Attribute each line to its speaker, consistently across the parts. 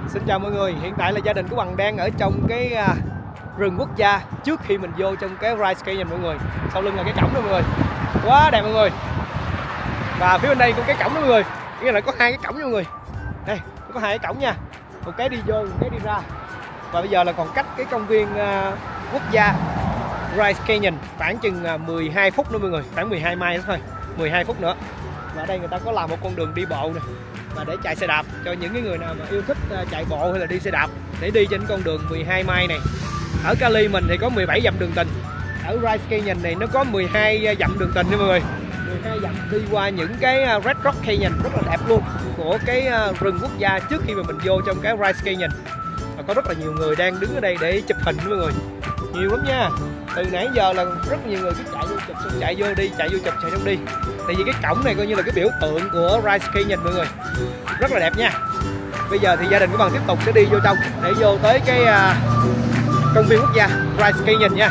Speaker 1: Xin chào mọi người, hiện tại là gia đình của Bằng đang ở trong cái rừng quốc gia trước khi mình vô trong cái Bryce Canyon mọi người. Sau lưng là cái cổng đó mọi người, quá đẹp mọi người. Và phía bên đây cũng cái cổng đó mọi người, nghĩa là có hai cái cổng nha mọi người. Đây, có hai cái cổng nha, một cái đi vô, một cái đi ra. Và bây giờ là còn cách cái công viên quốc gia Bryce Canyon khoảng chừng 12 phút nữa mọi người, khoảng 12 mile thôi, 12 phút nữa. Và ở đây người ta có làm một con đường đi bộ nè, và để chạy xe đạp cho những cái người nào mà yêu thích chạy bộ hay là đi xe đạp để đi trên con đường 12 mile này. Ở Cali mình thì có 17 dặm đường tình, ở Bryce Canyon này nó có 12 dặm đường tình nha mọi người. 12 dặm đi qua những cái Red Rock Canyon rất là đẹp luôn, của cái rừng quốc gia trước khi mà mình vô trong cái Bryce Canyon. Và có rất là nhiều người đang đứng ở đây để chụp hình mọi người, nhiều lắm nha. Từ nãy giờ là rất nhiều người cứ chạy vô chụp, xong chạy vô đi, chạy vô chụp, chạy trong đi. Tại vì cái cổng này coi như là cái biểu tượng của Bryce Canyon mọi người, rất là đẹp nha. Bây giờ thì gia đình của Bằng tiếp tục sẽ đi vô trong để vô tới cái công viên quốc gia Bryce Canyon nha.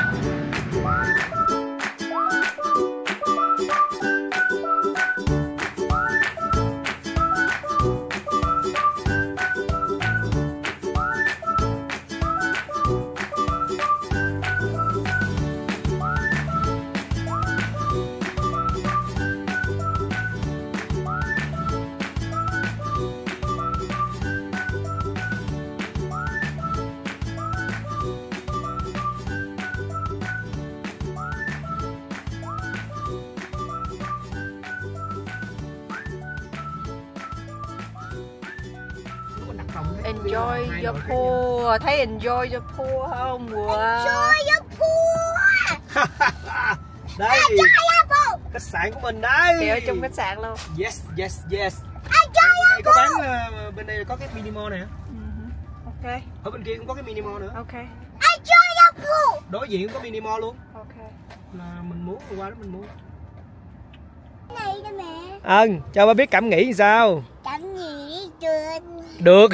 Speaker 2: Enjoy your pool, thấy enjoy your pool không?
Speaker 3: Enjoy your pool.
Speaker 1: Đây, khách sạn của mình đây.
Speaker 2: Thì ở trong khách sạn luôn.
Speaker 1: Yes, yes, yes.
Speaker 3: Enjoy your
Speaker 1: có bán bên đây có cái mini mall này hả?
Speaker 2: Ok.
Speaker 1: Ở bên kia cũng có cái mini mall nữa.
Speaker 2: Ok.
Speaker 3: Enjoy your pool.
Speaker 1: Đối diện cũng có mini mall luôn.
Speaker 2: Ok.
Speaker 1: Là mình muốn qua đó mình mua.
Speaker 3: Này đó mẹ.
Speaker 1: Cho ba biết cảm nghĩ sao?
Speaker 3: Cảm nghĩ được.
Speaker 1: Được.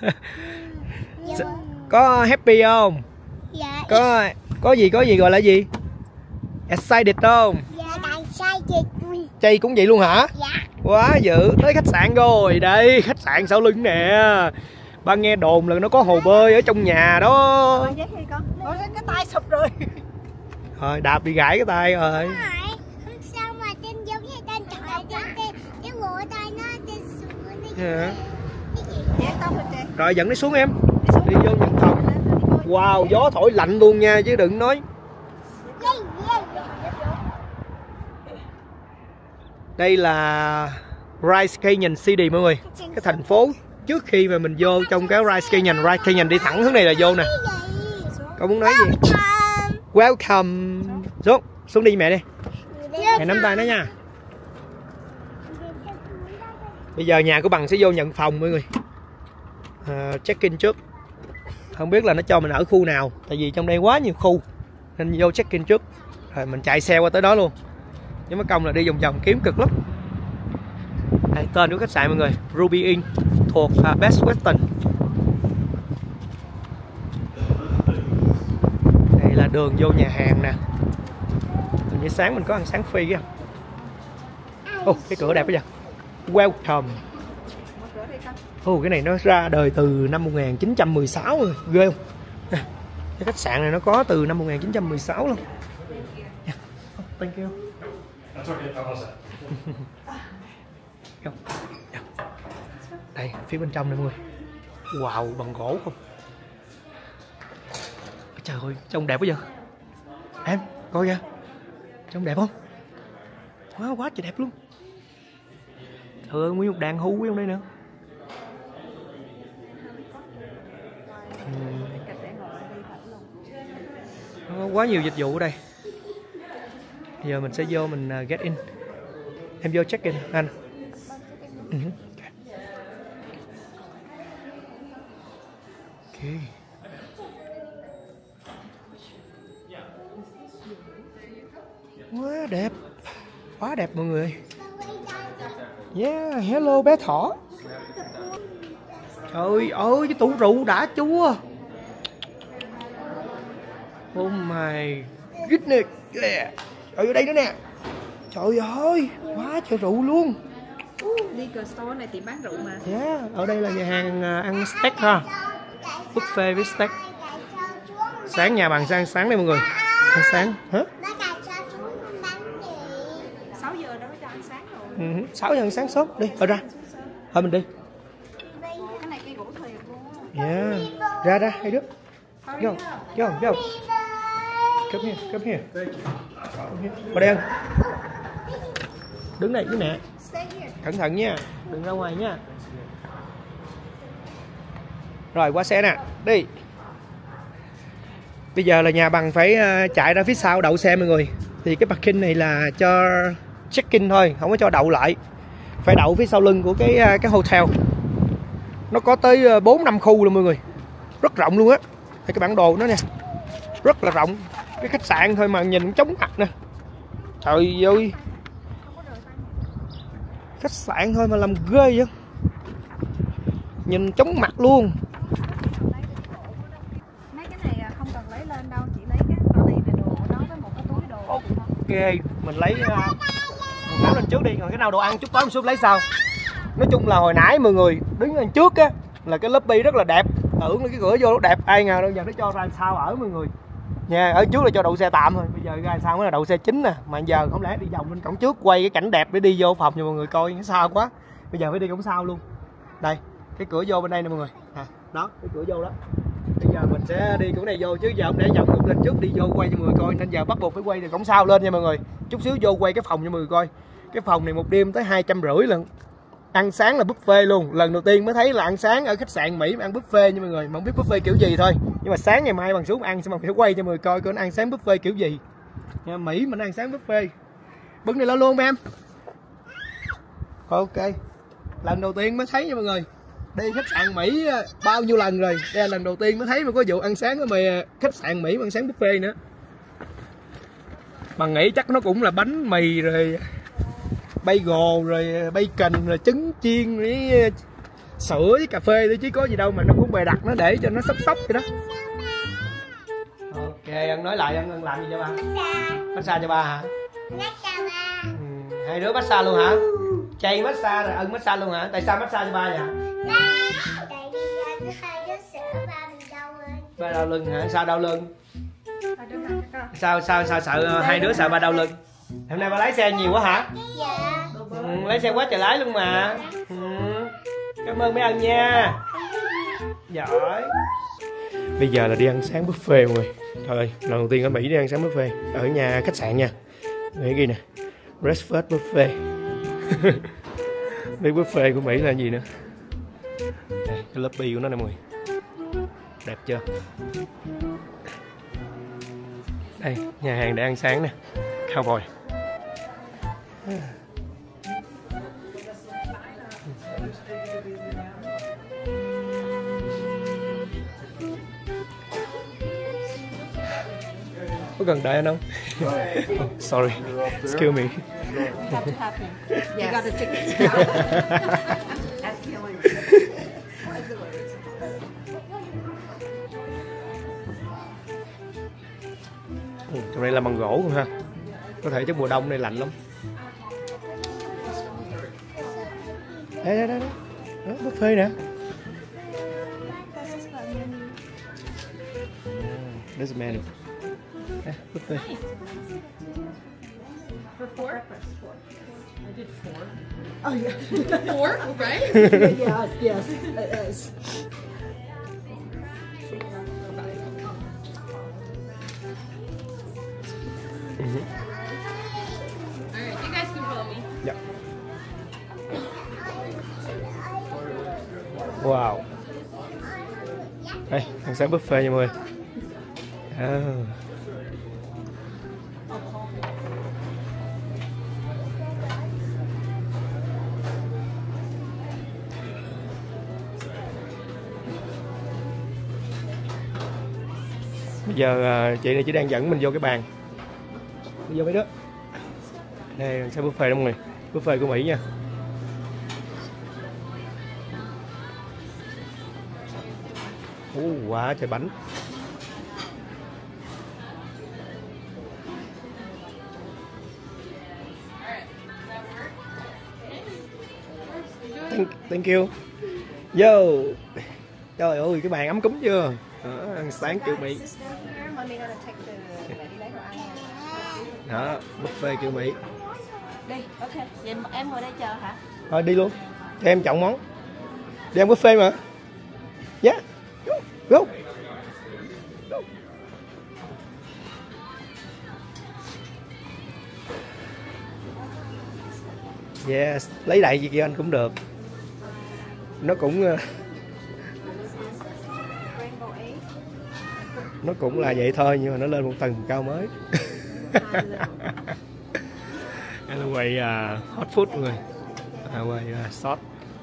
Speaker 1: Có happy không?
Speaker 3: Dạ.
Speaker 1: Có gì gọi là gì? Excited không?
Speaker 3: Dạ, excited.
Speaker 1: Chay cũng vậy luôn hả?
Speaker 3: Dạ.
Speaker 1: Quá dữ, tới khách sạn rồi. Đây, khách sạn sau lưng nè. Ba nghe đồn là nó có hồ bơi ở trong nhà đó.
Speaker 2: Con cái tay sụp rồi.
Speaker 1: Rồi, đạp bị gãy cái tay rồi.
Speaker 3: Không sao mà trên giống như trên cái bộ tay nó trên xuống
Speaker 1: Yeah.
Speaker 3: cái gì?
Speaker 1: Rồi dẫn nó xuống em. Đi vô nhận phòng. Wow, gió thổi lạnh luôn nha chứ đừng nói. Đây là Bryce Canyon City mọi người, cái thành phố trước khi mà mình vô trong cái Bryce Canyon. Bryce Canyon đi thẳng hướng này là vô nè. Cậu muốn nói gì? Welcome. Xuống đi mẹ đi. Mẹ nắm tay nó nha. Bây giờ nhà của Bằng sẽ vô nhận phòng mọi người. Check-in trước. Không biết là nó cho mình ở khu nào, tại vì trong đây quá nhiều khu nên vô check-in trước rồi mình chạy xe qua tới đó luôn. Nhưng mà công là đi vòng vòng kiếm cực lắm. Đây, tên của khách sạn mọi người, Ruby Inn, thuộc Best Western. Đây là đường vô nhà hàng nè. Từ như sáng mình có ăn sáng free kìa. Cái cửa đẹp quá vậy. Welcome. Cái này nó ra đời từ năm 1916 rồi, ghê không? Cái khách sạn này nó có từ năm 1916 luôn. Thank you. Đây, phía bên trong này mọi người. Wow, bằng gỗ không? Trời ơi, trông đẹp quá vậy. Em, coi kìa. Trông đẹp không? Quá trời đẹp luôn. Trời ơi, nguyên một đàn hú trong đây nữa. Có quá nhiều dịch vụ ở đây. Giờ mình sẽ vô mình get in. Em vô check in anh. Ok. Quá đẹp. Quá đẹp mọi người. Yeah, hello bé thỏ. Trời ơi, cái tủ rượu đã chúa. Oh my goodness. Yeah. Ở đây nữa nè. Trời ơi, quá trời rượu luôn.
Speaker 2: Liquor store này tiệm bán rượu mà.
Speaker 1: Yeah, ở đây là nhà hàng ăn steak ha. Buffet với steak. Sáng nhà bằng sang sáng đây mọi người. Ăn sáng hả?
Speaker 2: 6 giờ đó cho ăn sáng rồi.
Speaker 1: 6 giờ ăn sáng sớm đi, ở ra. Thôi mình đi.
Speaker 2: Cái này cây gỗ thuyền luôn.
Speaker 1: Yeah. Ra hai đứa. Go. Come here. Qua đây ăn. Đứng đây với mẹ. Cẩn thận nha, đừng ra ngoài nha. Rồi qua xe nè, đi. Bây giờ là nhà bằng phải chạy ra phía sau đậu xe mọi người. Thì cái parking này là cho check-in thôi, không có cho đậu lại. Phải đậu phía sau lưng của cái hotel. Nó có tới 4-5 khu luôn mọi người. Rất rộng luôn á. Thì cái bản đồ nó nè, rất là rộng. Cái khách sạn thôi mà nhìn cũng trống mặt nè. Trời ơi, khách sạn thôi mà làm ghê vậy, nhìn chóng mặt luôn.
Speaker 2: Mấy cái này không cần lấy lên đâu, chỉ lấy cái vali về đồ của nó với một cái túi đồ.
Speaker 1: Ok, mình lấy quần áo lên trước đi, còn cái nào đồ ăn chút tối một chút lấy sau. Nói chung là hồi nãy mọi người đứng lên trước á là cái lobby rất là đẹp, tưởng là cái cửa vô nó đẹp, ai ngờ đâu giờ nó cho ra sao ở mọi người nha. Ở trước là cho đậu xe tạm thôi, bây giờ ra sao mới là đậu xe chính nè. Mà giờ không lẽ đi vòng lên cổng trước quay cái cảnh đẹp để đi vô phòng cho mọi người coi, nó xa quá. Bây giờ phải đi cổng sau luôn. Đây, cái cửa vô bên đây nè mọi người. Đó, cái cửa vô đó. Bây giờ mình sẽ đi cửa này vô chứ giờ không để vòng ngược lên trước đi vô quay cho mọi người coi, nên giờ bắt buộc phải quay từ cổng sau lên nha mọi người. Chút xíu vô quay cái phòng cho mọi người coi. Cái phòng này một đêm tới 250 lần. Ăn sáng là buffet luôn. Lần đầu tiên mới thấy là ăn sáng ở khách sạn Mỹ mà ăn buffet nha mọi người. Mà không biết buffet kiểu gì thôi. Nhưng mà sáng ngày mai bằng xuống ăn xong mình phải quay cho mọi người coi nó ăn sáng buffet kiểu gì. Nhà Mỹ mình ăn sáng buffet. Bưng này lên luôn em. Ok. Lần đầu tiên mới thấy nha mọi người. Đi khách sạn Mỹ bao nhiêu lần rồi. Đây là lần đầu tiên mới thấy mà có vụ ăn sáng ở khách sạn Mỹ mà ăn sáng buffet nữa. Bằng nghĩ chắc nó cũng là bánh mì rồi bagel rồi bacon rồi trứng chiên với sữa với cà phê thôi chứ có gì đâu mà nó cũng bày đặt nó để cho nó sốc vậy đó. Ok, anh nói lại anh làm gì cho ba? Massage cho ba hả? Hai đứa massage luôn hả? Chay massage rồi ân massage luôn hả? Tại sao massage cho ba vậy?
Speaker 3: Tại vì hai đứa sợ ba mình đau lưng.
Speaker 1: Ba đau lưng hả? Sao đau lưng? Sao sợ hai đứa sợ ba đau lưng? Hôm nay ba lái xe nhiều quá hả?
Speaker 3: Dạ.
Speaker 1: Lái xe quá trời lái luôn mà. Cảm ơn mấy anh nha. Giỏi. Bây giờ là đi ăn sáng buffet mọi người. Trời ơi, lần đầu tiên ở Mỹ đi ăn sáng buffet ở nhà khách sạn nha. Nghĩ ghi nè, breakfast buffet. Biết buffet của Mỹ là gì nữa. Đây, cái lobby của nó nè mọi người. Đẹp chưa? Đây, nhà hàng để ăn sáng nè. Cowboy. Có cần đợi anh không? Oh, sorry, excuse me. Trong đây là bằng gỗ không ha? Có thể chắc mùa đông này lạnh lắm. Đây. Đó, buffet nè. This is menu. Buffet.
Speaker 2: For 4? I did 4. Oh yeah. 4, right? Yes, it is. Alright, you guys can follow me.
Speaker 1: Dạ. Wow. Đây, ăn sáng buffet nha mọi người. Bây giờ chị này chỉ đang dẫn mình vô cái bàn. Đi vô mấy đứa. Đây ăn sáng buffet đó mọi người. Buffet của Mỹ nha. Quá trời bánh. Thank you. Yo. Trời ơi, cái bàn ấm cúng chưa? Ăn sáng kiểu Mỹ. Đó, buffet kiểu Mỹ.
Speaker 2: Đi, ok. Vậy em ngồi đây chờ hả?
Speaker 1: Thôi đi luôn. Cho em chọn món. Đi ăn buffet mà. Yeah. Go. Yes, lấy đại gì kia anh cũng được. Nó cũng là vậy thôi, nhưng mà nó lên một tầng cao mới. Đây là quầy hot food mọi người, quầy sốt.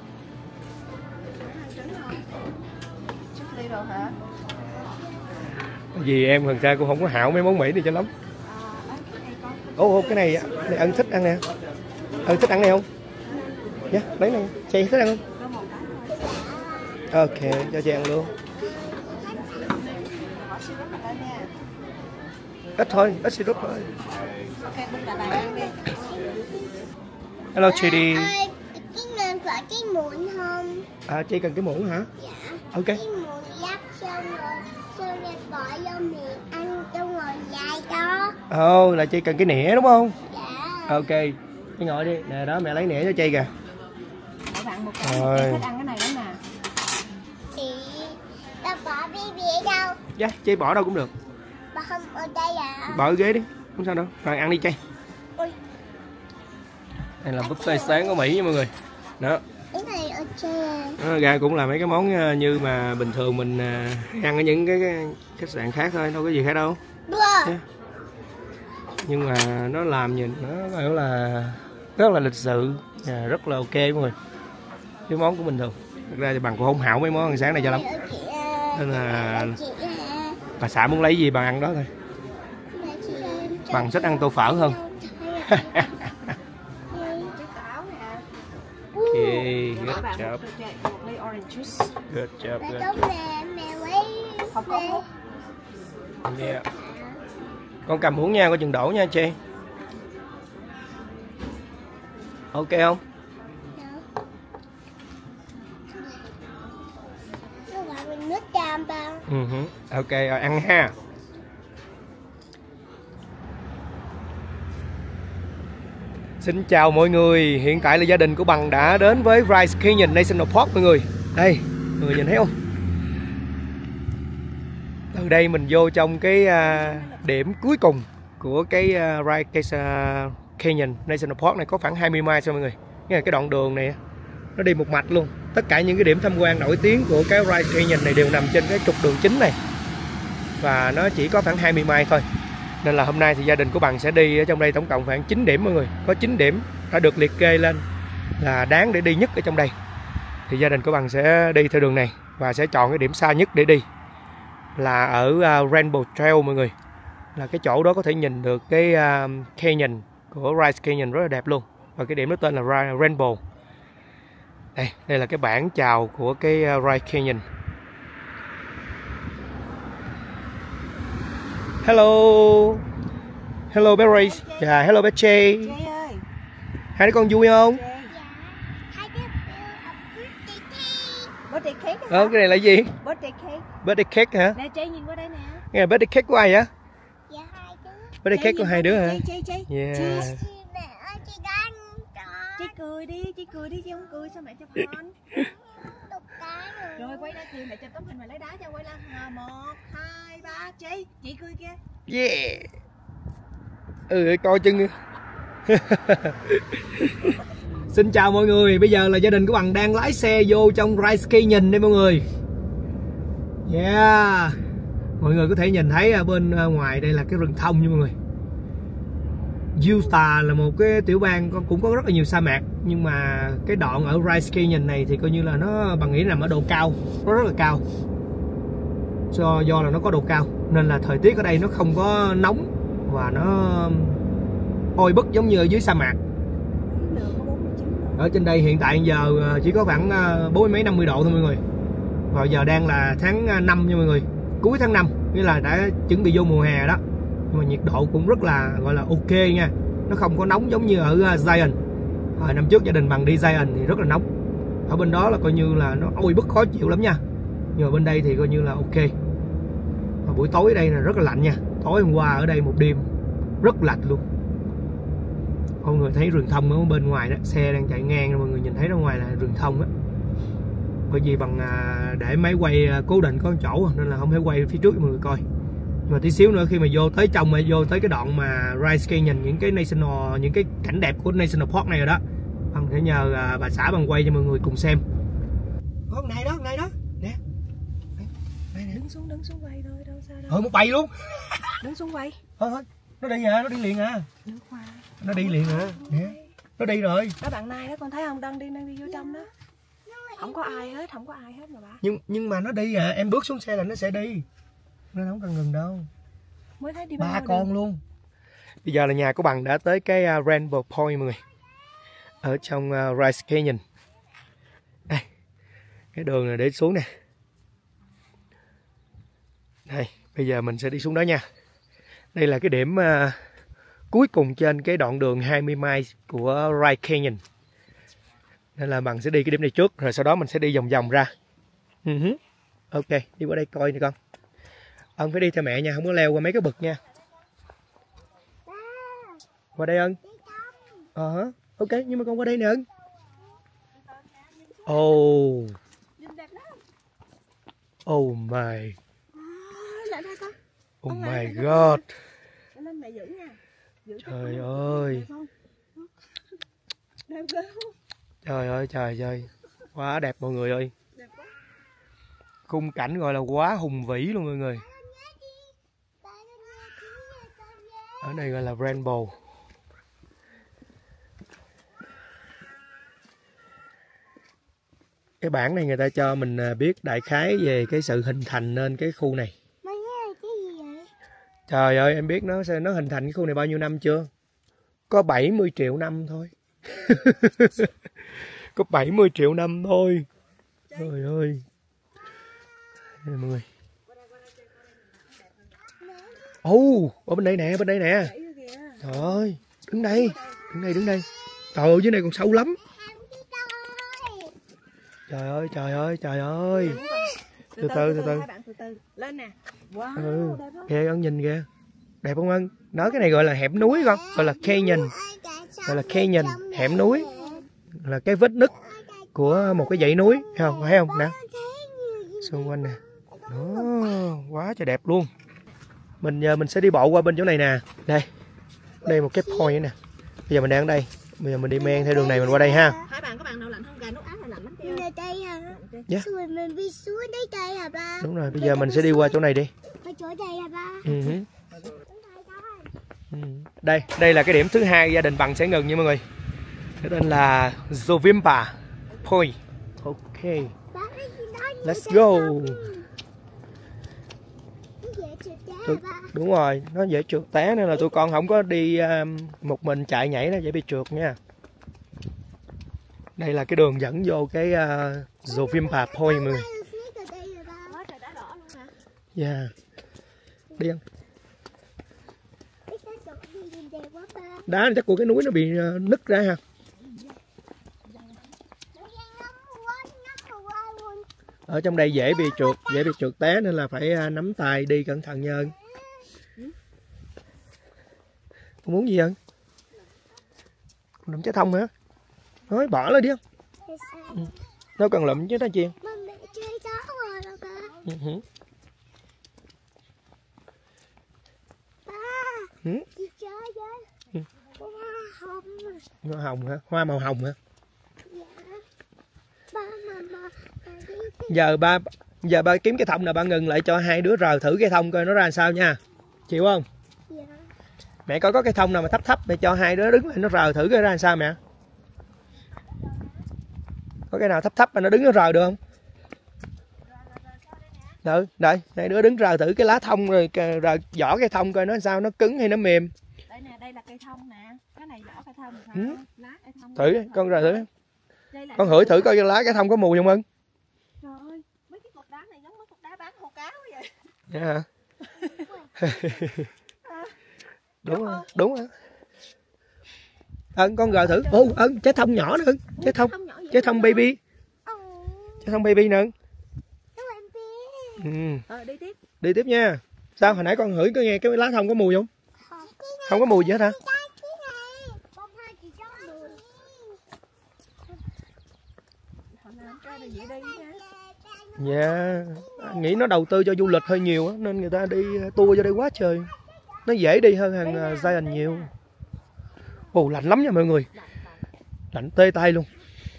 Speaker 1: Vì em thật ra cũng không có hảo mấy món Mỹ này cho lắm. Ồ, cái này anh thích ăn nè. Anh thích ăn này không? Dạ, lấy này. Chị thích ăn không? Ok, cho chị ăn luôn. Ít thôi, ít syrup thôi. Hello chị đi.
Speaker 3: Chị nên phải cái muỗng không?
Speaker 1: Chị cần cái muỗng hả?
Speaker 3: Dạ.
Speaker 1: Ok.
Speaker 3: Cái muỗng lắp xong rồi bỏ vô miệng ăn trong rồi dài đó.
Speaker 1: Là chị cần cái nĩa đúng không?
Speaker 3: Dạ.
Speaker 1: Ok. Chị ngồi đi. Nè đó, mẹ lấy nĩa cho chị kìa.
Speaker 2: Bạn một cái, em thích ăn cái này lắm nè.
Speaker 3: Chị ta bỏ baby ở đâu?
Speaker 1: Dạ, chị bỏ đâu cũng được.
Speaker 3: Bỏ không ở đây à?
Speaker 1: Bỏ ở ghế đi, không sao đâu. Rồi ăn đi chị.
Speaker 3: Ui.
Speaker 1: Đây là buffet sáng của Mỹ nha mọi người. Đó.
Speaker 3: Cái này ở trên.
Speaker 1: Ra cũng là mấy cái món như mà bình thường mình ăn ở những cái khách sạn khác thôi, đâu có gì khác đâu. Yeah. Nhưng mà nó làm nhìn nó kiểu là rất là lịch sự, rất là ok mọi người. Cái món của bình thường. Thực ra thì bằng cũng không hảo mấy món ăn sáng này cho lắm. Nên là bà xã muốn lấy gì bà ăn đó thôi. Bằng thích ăn tô phở hơn. Okay, good job. Good job, good job. Yeah. Con cầm muỗng nha, coi chừng đổ nha chị. Ok không? Ok, rồi ăn ha. Xin chào mọi người, hiện tại là gia đình của Bằng đã đến với Bryce Canyon National Park mọi người. Đây, mọi người nhìn thấy không? Từ đây mình vô trong cái điểm cuối cùng của cái Bryce Canyon National Park này có khoảng 20 mile thôi mọi người. Nghe là cái đoạn đường này nó đi một mạch luôn. Tất cả những cái điểm tham quan nổi tiếng của cái Bryce Canyon này đều nằm trên cái trục đường chính này. Và nó chỉ có khoảng 20 mile thôi. Nên là hôm nay thì gia đình của Bằng sẽ đi ở trong đây tổng cộng khoảng 9 điểm mọi người. Có 9 điểm đã được liệt kê lên là đáng để đi nhất ở trong đây. Thì gia đình của Bằng sẽ đi theo đường này và sẽ chọn cái điểm xa nhất để đi là ở Rainbow Trail mọi người. Là cái chỗ đó có thể nhìn được cái canyon của Bryce Canyon rất là đẹp luôn. Và cái điểm đó tên là Rainbow. Đây là cái bảng chào của cái Bryce Canyon. Hello. Hello bé Ray. Dạ, hello bé Jay. Hai đứa con vui không?
Speaker 3: Dạ. Hai đứa
Speaker 2: birthday cake.
Speaker 1: Cái này là gì?
Speaker 2: Birthday cake.
Speaker 1: Birthday cake hả?
Speaker 2: Nè Jay nhìn qua đây nè.
Speaker 1: Nghe là birthday cake của ai vậy?
Speaker 3: Dạ hai đứa.
Speaker 1: Birthday cake của hai đứa hả?
Speaker 2: Jay.
Speaker 1: Yeah.
Speaker 3: Mẹ ơi chị đang
Speaker 2: Chị cười đi chứ không cười sao mẹ chụp hình. Rồi quay ra kìa mẹ chụp tấm hình mày lấy đá cho quay lên 1, 2, 3 chị cười kia.
Speaker 1: Yeah. Coi chân. Xin chào mọi người, bây giờ là gia đình của Bằng đang lái xe vô trong Bryce Canyon đây mọi người. Yeah. Mọi người có thể nhìn thấy ở bên ngoài đây là cái rừng thông nha mọi người. Utah là một cái tiểu bang cũng có rất là nhiều sa mạc, nhưng mà cái đoạn ở Bryce Canyon này thì coi như là nó Bằng nghĩ nằm ở độ cao, nó rất là cao. Do là nó có độ cao nên là thời tiết ở đây nó không có nóng và nó oi bức giống như ở dưới sa mạc. Ở trên đây hiện tại giờ chỉ có khoảng 40 mấy 50 độ thôi mọi người. Và giờ đang là tháng 5 nha mọi người, cuối tháng 5, nghĩa là đã chuẩn bị vô mùa hè đó. Nhưng mà nhiệt độ cũng rất là gọi là ok nha. Nó không có nóng giống như ở Zion. Hồi năm trước gia đình Bằng đi Zion thì rất là nóng. Ở bên đó là coi như là nó oi bức khó chịu lắm nha. Nhưng mà bên đây thì coi như là ok. Và buổi tối ở đây là rất là lạnh nha. Tối hôm qua ở đây một đêm rất lạnh luôn. Mọi người thấy rừng thông ở bên ngoài đó, xe đang chạy ngang, mọi người nhìn thấy ra ngoài là rừng thông á. Bởi vì bằng để máy quay cố định có chỗ nên là không thể quay phía trước cho mọi người coi. Nhưng mà tí xíu nữa khi mà vô tới trong, vô tới cái đoạn mà Rice Canyon, nhìn những cái national, những cái cảnh đẹp của National Park này rồi đó, bằng sẽ nhờ bà xã bằng quay cho mọi người cùng xem. Con này đó nè.
Speaker 2: Đứng xuống quay thôi, đâu sao đâu.
Speaker 1: Một bầy luôn.
Speaker 2: Đứng xuống quay.
Speaker 1: Thôi nó đi à, nó đi liền à. Nó đi liền à. Nè, nó đi rồi.
Speaker 2: Đó bạn Nai đó, con thấy không, đang đi vô trong đó. Không có ai hết mà bà.
Speaker 1: Nhưng mà nó đi à, em bước xuống xe là nó sẽ đi. Nên không cần ngừng đâu.
Speaker 2: Mới thấy đi
Speaker 1: ba con luôn. Bây giờ là nhà của Bằng đã tới cái Rainbow Point mọi người. Ở trong Rice Canyon. Đây. Cái đường này để xuống nè. Đây, bây giờ mình sẽ đi xuống đó nha. Đây là cái điểm cuối cùng trên cái đoạn đường 20 miles của Rice Canyon. Nên là Bằng sẽ đi cái điểm này trước, rồi sau đó mình sẽ đi vòng vòng ra. Ok, đi qua đây coi nè con. Ân phải đi theo mẹ nha, không có leo qua mấy cái bậc nha. Qua đây Ân. Ok, nhưng mà con qua đây nè Ân. Oh my. Oh my god. Trời ơi. Trời ơi. Quá đẹp mọi người ơi. Khung cảnh gọi là quá hùng vĩ luôn mọi người. Ở đây gọi là Rainbow. Cái bảng này người ta cho mình biết đại khái về cái sự hình thành nên cái khu này. Trời ơi, em biết nó hình thành cái khu này bao nhiêu năm chưa? Có 70 triệu năm thôi. Có 70 triệu năm thôi. Trời ơi. Đây mọi người. Ở bên đây nè. Trời ơi, đứng đây. Trời ơi, dưới này còn sâu lắm. Trời ơi. Từ từ.
Speaker 2: Lên nè. Wow, đẹp không?
Speaker 1: Kìa Ân nhìn kìa. Đẹp không Ân? Nói cái này gọi là hẻm núi con, gọi là canyon, hẻm núi. Là cái vết nứt của một cái dãy núi, thấy không nè. Xung quanh nè. Đó, quá trời đẹp luôn. Mình sẽ đi bộ qua bên chỗ này nè. Đây một cái point nè. Bây giờ mình đang ở đây. Bây giờ mình đi men theo đường này mình qua đây ha.
Speaker 2: Hai bạn có bạn nào lạnh không? Gà nút áo này lạnh lắm kìa.
Speaker 3: Mình ở đây hả?
Speaker 1: Yeah.
Speaker 3: Rồi mình đi xuống đây hả ba?
Speaker 1: Đúng rồi, bây giờ mình sẽ đi qua chỗ này đi.
Speaker 3: Qua chỗ đây hả ba?
Speaker 1: Đây là cái điểm thứ hai gia đình Bằng sẽ ngừng nha mọi người. Cái tên là Zovimpa Point. Ok. Let's go. Đúng rồi, nó dễ trượt té nên là tụi con không có đi một mình chạy nhảy nó dễ bị trượt nha. Đây là cái đường dẫn vô cái Zovimpa Point mọi người. Yeah. Đi không? Đá này chắc của cái núi nó bị nứt ra ha. Ở trong đây dễ bị trượt té nên là phải nắm tay đi cẩn thận nha Ân. Con muốn gì Ân? Con lụm trái thông hả? Nói bỏ lên đi không? Nó cần lụm chứ đó chiên. Hoa hồng hả? Hoa màu hồng hả? Giờ ba kiếm cái thông nào ba ngừng lại cho hai đứa rờ thử cái thông coi nó ra làm sao nha. Chịu không? Mẹ coi có cái thông nào mà thấp để cho hai đứa đứng lại nó rờ thử coi ra làm sao mẹ. Có cái nào thấp mà nó đứng nó rờ được không? Đây, hai đứa đứng rờ thử cái lá thông rồi rờ vỏ cái thông coi nó sao, nó cứng hay nó mềm.
Speaker 2: Đây nè, đây là cây thông nè. Cái này vỏ cây thông hả? Lá cây thông.
Speaker 1: Thử con rờ thử. Con hửi thử coi lá cái thông có mùi không Ân?
Speaker 2: Trời ơi, mấy cái cục đá này giống mấy cục đá bán hồ cáo vậy.
Speaker 1: Dạ hả? Đúng rồi. Ân con rờ thử. Ân trái thông nhỏ nữa Ân. Trái thông baby. Cho xong baby nữa.
Speaker 2: Đi tiếp.
Speaker 1: Đi tiếp nha. Sao hồi nãy con ngửi có nghe cái lá thông có mùi không? Không có mùi gì hết hả? Dạ, nghĩ nó đầu tư cho du lịch hơi nhiều á, nên người ta đi tour vô đây quá trời. Nó dễ đi hơn hàng Giant nhiều. Ồ, lạnh lắm nha mọi người. Lạnh tê tay luôn.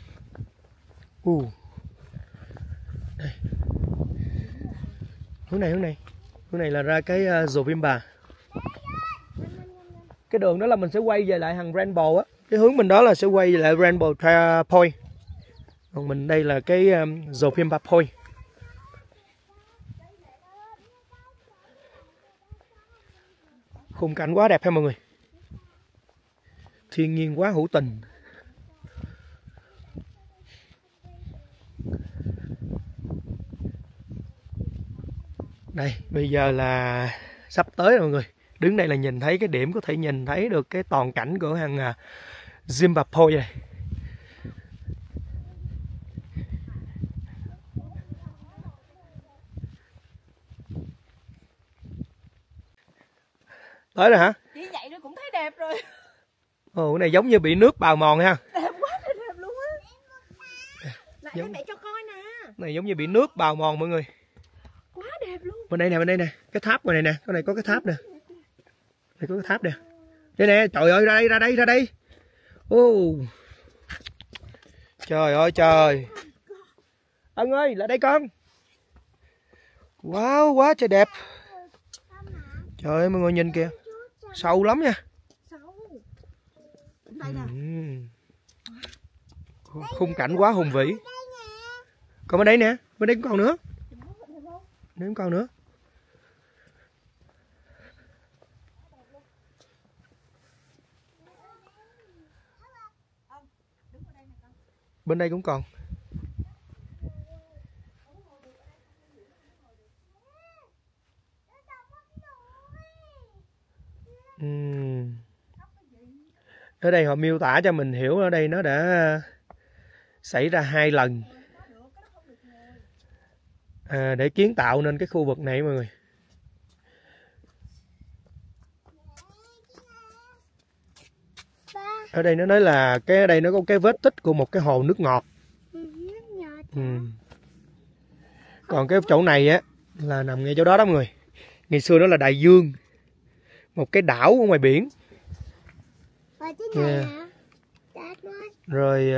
Speaker 1: Đây. Hướng này là ra cái Zovimba. Cái đường đó là mình sẽ quay về lại hàng Rainbow á. Cái hướng mình đó là sẽ quay về lại Rainbow Point. Còn mình đây là cái Zovimba Point. Khung cảnh quá đẹp ha mọi người. Thiên nhiên quá hữu tình. Đây, bây giờ là sắp tới rồi mọi người. Đứng đây là nhìn thấy cái điểm có thể nhìn thấy được cái toàn cảnh của hàng Zimbabwe này. Tới rồi hả?
Speaker 2: Chỉ vậy nó cũng thấy đẹp rồi.
Speaker 1: Ồ, cái này giống như bị nước bào mòn ha.
Speaker 2: Đẹp quá đẹp luôn á. Lại cho mẹ cho coi nè.
Speaker 1: Này giống như bị nước bào mòn mọi người.
Speaker 2: Quá đẹp luôn.
Speaker 1: Bên đây nè, cái tháp ngoài này nè, cái này có cái tháp nè. Đây có cái tháp nè. Đây nè, trời ơi ra đây. Ô. Trời ơi trời. Ân ơi, lại đây con. Wow, quá trời đẹp. Trời ơi mọi người nhìn kìa. Sâu lắm nha. Khung cảnh quá hùng vĩ. Còn bên đây nè, bên đây cũng còn nữa. Nếu còn nữa. Bên đây cũng còn. Ở đây họ miêu tả cho mình hiểu ở đây nó đã xảy ra 2 lần để kiến tạo nên cái khu vực này mọi người. Ở đây nó nói là cái ở đây nó có cái vết tích của một cái hồ nước ngọt. Còn cái chỗ này á là nằm ngay chỗ đó đó mọi người. Ngày xưa đó là đại dương, một cái đảo ở ngoài biển. Rồi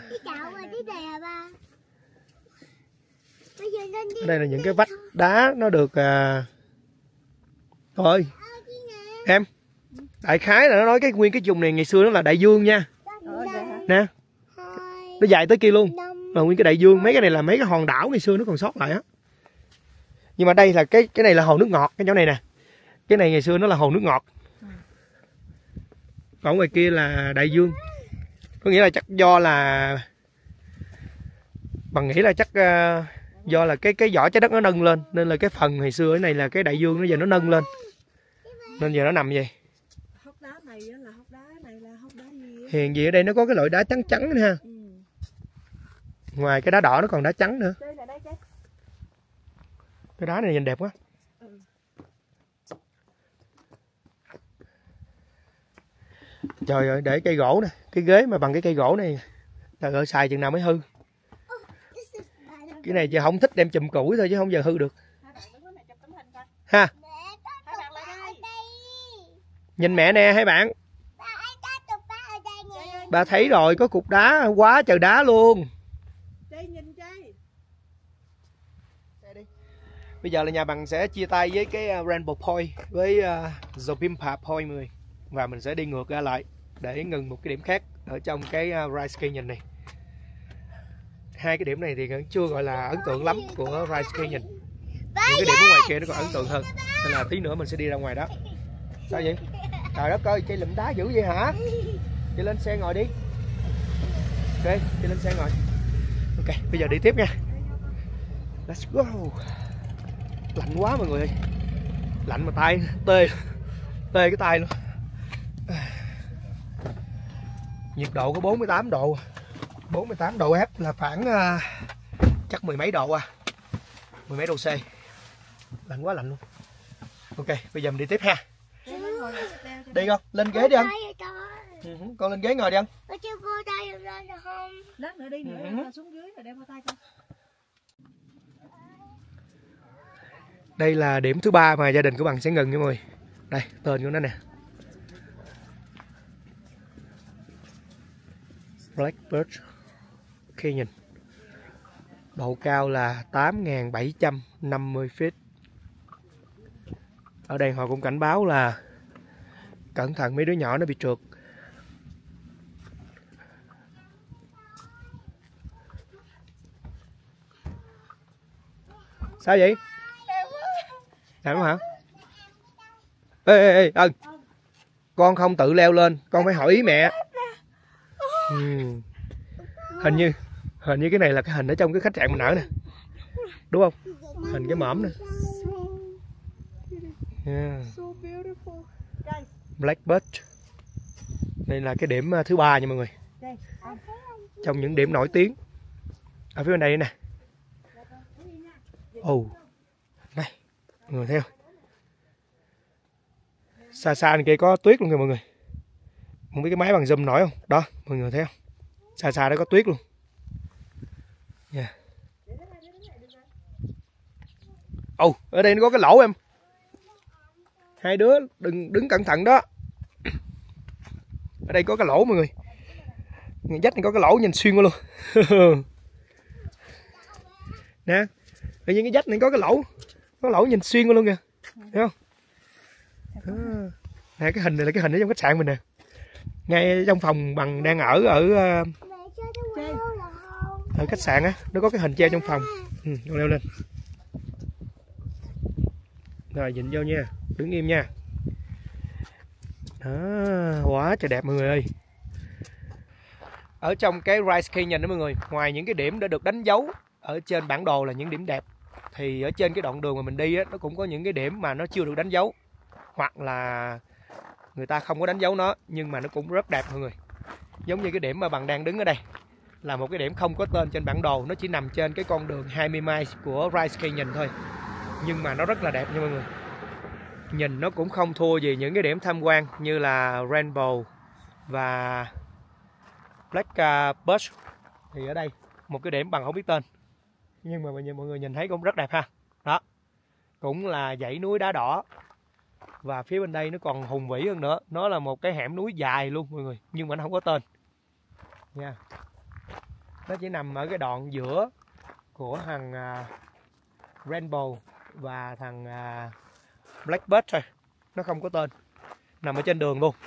Speaker 1: ở đây là những cái vách đá nó được thôi em đại khái là nó nói cái nguyên cái vùng này ngày xưa nó là đại dương nha. Nè, nó dài tới kia luôn, là nguyên cái đại dương. Mấy cái này là mấy cái hòn đảo ngày xưa nó còn sót lại á. Nhưng mà đây là cái này là hồ nước ngọt. Cái chỗ này nè, cái này ngày xưa nó là hồ nước ngọt, còn ngoài kia là đại dương. Có nghĩa là chắc do là bằng nghĩ là chắc do là cái vỏ trái đất nó nâng lên, nên là cái phần ngày xưa cái này là cái đại dương nó giờ nó nâng lên, nên giờ nó nằm vậy.
Speaker 2: Hốc đá này là hốc đá này là hốc đá gì?
Speaker 1: Hèn gì ở đây nó có cái loại đá trắng trắng nữa ha. Ngoài cái đá đỏ nó còn đá trắng nữa. Cái đá này nhìn đẹp quá. Trời ơi, để cây gỗ nè, cái ghế mà bằng cái cây gỗ này trời ơi, xài chừng nào mới hư. Cái này giờ không thích đem chùm củi thôi chứ không giờ hư được ha. Nhìn mẹ nè hai bạn. Bà thấy rồi, có cục đá quá trời đá luôn. Bây giờ là nhà bằng sẽ chia tay với cái Rainbow Point với Zovimba Point 10. Và mình sẽ đi ngược ra lại để ngừng một cái điểm khác ở trong cái Rice Canyon này. Hai cái điểm này thì vẫn chưa gọi là ấn tượng lắm của Rice Canyon. Những cái điểm ở ngoài kia nó còn ấn tượng hơn. Nên là tí nữa mình sẽ đi ra ngoài đó. Sao vậy? Trời đất ơi, cây lụm đá dữ vậy hả? Chị lên xe ngồi đi. Ok, chị lên xe ngồi. Ok, bây giờ đi tiếp nha. Let's go. Lạnh quá mọi người ơi. Lạnh mà tay tê cái tay luôn. Nhiệt độ có 48 độ. 48 độ F là khoảng chắc mười mấy độ mười mấy độ C, lạnh quá lạnh luôn. Ok, bây giờ mình đi tiếp ha. Đi không? Lên ghế đi anh. Con lên ghế ngồi đi anh.
Speaker 2: Lát nữa đi nữa xuống dưới rồi đeo bao tay con.
Speaker 1: Đây là điểm thứ 3 mà gia đình của Bằng sẽ ngừng nha mọi người. Đây, tên của nó nè. Blackbird Canyon. Độ cao là 8.750 feet. Ở đây họ cũng cảnh báo là cẩn thận mấy đứa nhỏ nó bị trượt. Sao vậy? Đẹp không hả? Ê Ân, con không tự leo lên, con phải hỏi ý mẹ. Hình như cái này là cái hình ở trong cái khách sạn mình ở nè, đúng không? Hình cái mõm nè. Yeah. Blackbird. Đây là cái điểm thứ 3 nha mọi người. Trong những điểm nổi tiếng ở phía bên đây nè. Này, mọi người thấy không? Xa xa bên kia có tuyết luôn kìa mọi người. Không biết cái máy bằng zoom nổi không? Đó, mọi người thấy không? Xa xa đó có tuyết luôn. Yeah. Ở đây nó có cái lỗ em. Hai đứa đừng đứng cẩn thận đó. Ở đây có cái lỗ mọi người. Dách này có cái lỗ nhìn xuyên qua luôn. Nè, tự nhiên cái dách này có cái lỗ nhìn xuyên qua luôn kìa. Thấy không? Nè, cái hình này là cái hình ở trong khách sạn mình nè. Ngay trong phòng Bằng đang ở khách sạn á, nó có cái hình treo trong phòng. Con leo lên. Rồi nhìn vô nha, đứng im nha. Đó, quá trời đẹp mọi người ơi. Ở trong cái Rice Canyon đó mọi người, ngoài những cái điểm đã được đánh dấu ở trên bản đồ là những điểm đẹp, thì ở trên cái đoạn đường mà mình đi á, nó cũng có những cái điểm mà nó chưa được đánh dấu, hoặc là người ta không có đánh dấu nó nhưng mà nó cũng rất đẹp mọi người. Giống như cái điểm mà Bằng đang đứng ở đây là một cái điểm không có tên trên bản đồ, nó chỉ nằm trên cái con đường 20 miles của Rice Canyon thôi, nhưng mà nó rất là đẹp nha mọi người. Nhìn nó cũng không thua gì những cái điểm tham quan như là Rainbow và Blackbird. Thì ở đây một cái điểm Bằng không biết tên, nhưng mà mọi người nhìn thấy cũng rất đẹp ha. Đó, cũng là dãy núi đá đỏ. Và phía bên đây nó còn hùng vĩ hơn nữa, nó là một cái hẻm núi dài luôn mọi người, nhưng mà nó không có tên nha. Nó chỉ nằm ở cái đoạn giữa của thằng Rainbow và thằng Blackbird thôi, nó không có tên, nằm ở trên đường luôn.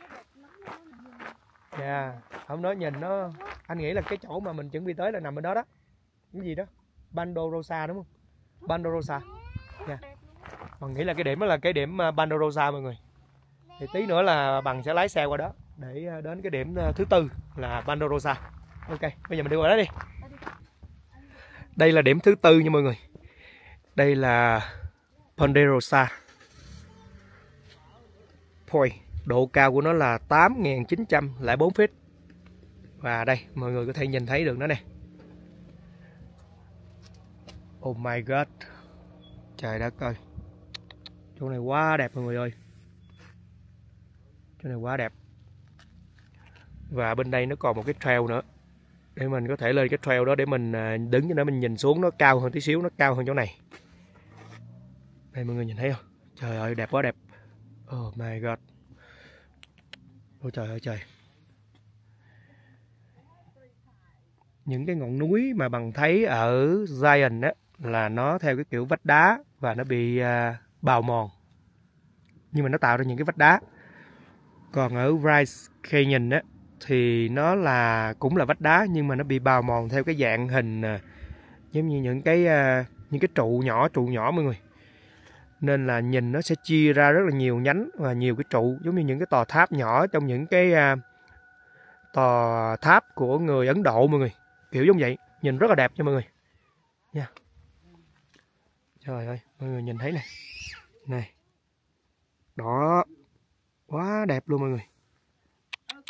Speaker 1: Không nói nhìn nó, anh nghĩ là cái chỗ mà mình chuẩn bị tới là nằm bên đó đó. Cái gì đó, Bando Rosa đúng không? Bando Rosa nha. Bằng nghĩ là cái điểm đó là cái điểm Bando Rosa mọi người. Thì tí nữa là Bằng sẽ lái xe qua đó để đến cái điểm thứ 4 là Bando Rosa. Ok, bây giờ mình đi qua đó đi. Đây là điểm thứ 4 nha mọi người. Đây là Ponderosa Point. Độ cao của nó là 8.904 feet. Và đây, mọi người có thể nhìn thấy được nó nè. Oh my god. Trời đất ơi. Chỗ này quá đẹp mọi người ơi. Chỗ này quá đẹp. Và bên đây nó còn một cái trail nữa, để mình có thể lên cái trail đó để mình đứng cho nó, mình nhìn xuống nó cao hơn tí xíu, nó cao hơn chỗ này. Đây mọi người nhìn thấy không? Trời ơi đẹp quá đẹp. Oh my god. Ôi trời ơi trời. Những cái ngọn núi mà Bằng thấy ở Zion á là nó theo cái kiểu vách đá và nó bị bào mòn, nhưng mà nó tạo ra những cái vách đá. Còn ở Rice Canyon á thì nó là cũng là vách đá nhưng mà nó bị bào mòn theo cái dạng hình giống như những cái trụ nhỏ mọi người. Nên là nhìn nó sẽ chia ra rất là nhiều nhánh và nhiều cái trụ, giống như những cái tòa tháp nhỏ trong những cái tòa tháp của người Ấn Độ mọi người, kiểu giống vậy. Nhìn rất là đẹp nha mọi người nha. Trời ơi mọi người nhìn thấy này, này đó, quá đẹp luôn mọi người.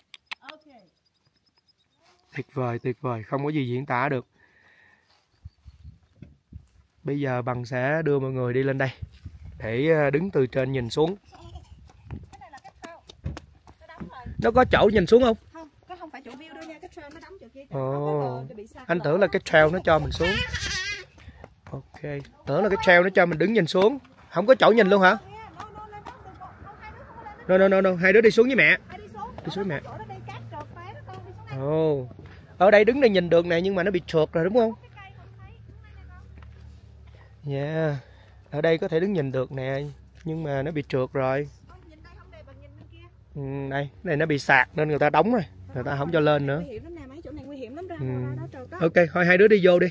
Speaker 1: Tuyệt vời, không có gì diễn tả được. Bây giờ Bằng sẽ đưa mọi người đi lên đây để đứng từ trên nhìn xuống. Nó có chỗ nhìn xuống không?
Speaker 2: Không, có không phải chỗ view đâu nha, cái trail nó đóng chỗ kia.
Speaker 1: Anh tưởng là cái trail nó cho mình xuống. Ok, tưởng là cái trail nó cho mình đứng nhìn xuống. Không có chỗ nhìn luôn hả? No, hai đứa đi xuống với mẹ. Đi xuống với mẹ. Ồ, ở đây đứng đây nhìn được nè, nhưng mà nó bị trượt rồi đúng không? Yeah, ở đây có thể đứng nhìn được nè, nhưng mà nó bị trượt rồi. Đây, này nó bị sạt nên người ta đóng rồi, người ta không cho lên nữa. Ok, thôi hai đứa đi vô đi.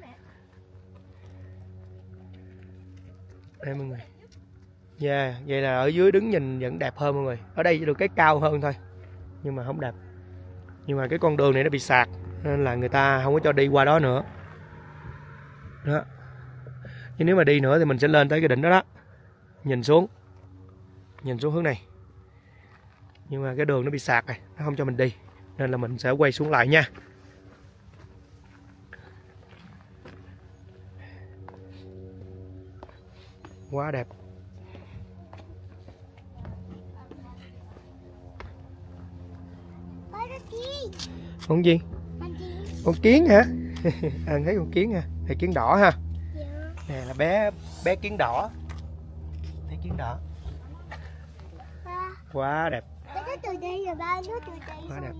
Speaker 1: Đây mọi người. Yeah, vậy là ở dưới đứng nhìn vẫn đẹp hơn mọi người. Ở đây được cái cao hơn thôi, nhưng mà không đẹp. Nhưng mà cái con đường này nó bị sạt nên là người ta không có cho đi qua đó nữa. Đó. Nhưng nếu mà đi nữa thì mình sẽ lên tới cái đỉnh đó đó. Nhìn xuống hướng này. Nhưng mà cái đường nó bị sạt này, nó không cho mình đi, nên là mình sẽ quay xuống lại nha. Quá đẹp. Con gì? Con kiến hả? Anh thấy con kiến hả? Này kiến đỏ ha. Nè là bé kiến đỏ. Thấy kiến đỏ. Quá đẹp. Quá đẹp.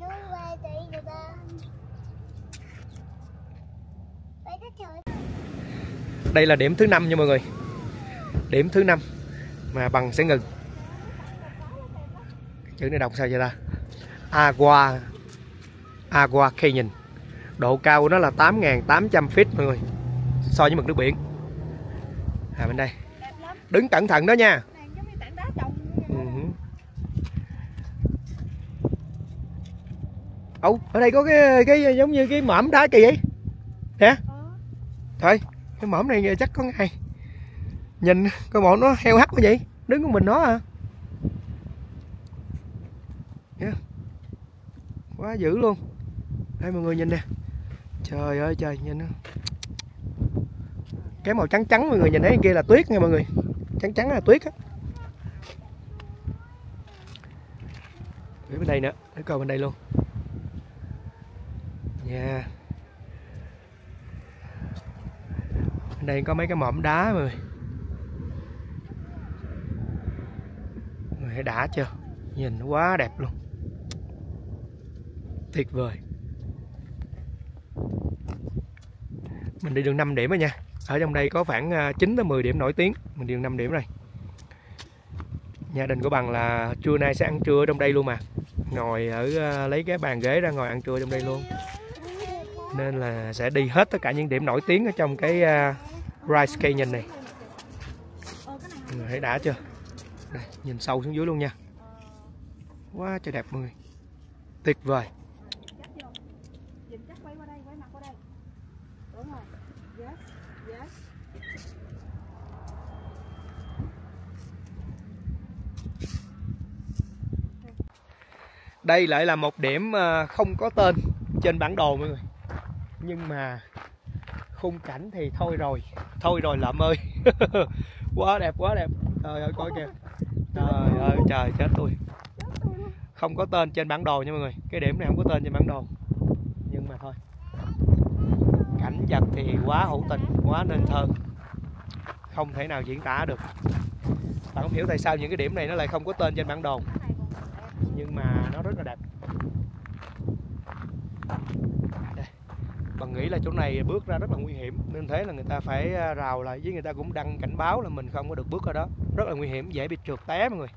Speaker 1: Đây là điểm thứ 5 nha mọi người. Điểm thứ 5 mà Bằng sẽ ngừng. Chữ này đọc sao vậy ta? Agua Canyon. Độ cao của nó là 8.800 feet mọi người, so với mực nước biển. Bên đây. Đứng cẩn thận đó nha. Ở đây có cái giống như cái mỏm đá kỳ vậy nè. Thôi cái mỏm này chắc có ngày nhìn coi bọn nó heo hắt quá vậy, đứng của mình nó à. Yeah. Quá dữ luôn. Đây mọi người nhìn nè, trời ơi trời, nhìn nó cái màu trắng trắng, mọi người nhìn thấy kia là tuyết nha mọi người, trắng trắng là tuyết á. Bên đây nữa, để coi bên đây luôn nha. Yeah. Bên đây có mấy cái mỏm đá mọi người. Mọi người thấy đã chưa? Nhìn quá đẹp luôn, tuyệt vời. Mình đi được 5 điểm rồi nha. Ở trong đây có khoảng 9 tới 10 điểm nổi tiếng. Mình đi được 5 điểm rồi. Gia đình của Bằng là trưa nay sẽ ăn trưa ở trong đây luôn mà. Ngồi ở lấy cái bàn ghế ra ngồi ăn trưa trong đây luôn. Nên là sẽ đi hết tất cả những điểm nổi tiếng ở trong cái Bryce Canyon này. Mọi người thấy đã chưa? Đây, nhìn sâu xuống dưới luôn nha. Quá trời đẹp mọi người. Tuyệt vời. Đây lại là một điểm không có tên trên bản đồ mọi người. Nhưng mà khung cảnh thì thôi rồi lợm ơi. Quá đẹp, quá đẹp. Trời ơi coi kìa. Trời ơi trời, chết tôi. Không có tên trên bản đồ nha mọi người. Cái điểm này không có tên trên bản đồ. Nhưng mà thôi, cảnh vật thì quá hữu tình, quá nên thơ, không thể nào diễn tả được. Bạn không hiểu tại sao những cái điểm này nó lại không có tên trên bản đồ, nhưng mà nó rất là đẹp. Đây. Bạn nghĩ là chỗ này bước ra rất là nguy hiểm, nên thế là người ta phải rào lại, với người ta cũng đăng cảnh báo là mình không có được bước ở đó. Rất là nguy hiểm, dễ bị trượt té mọi người.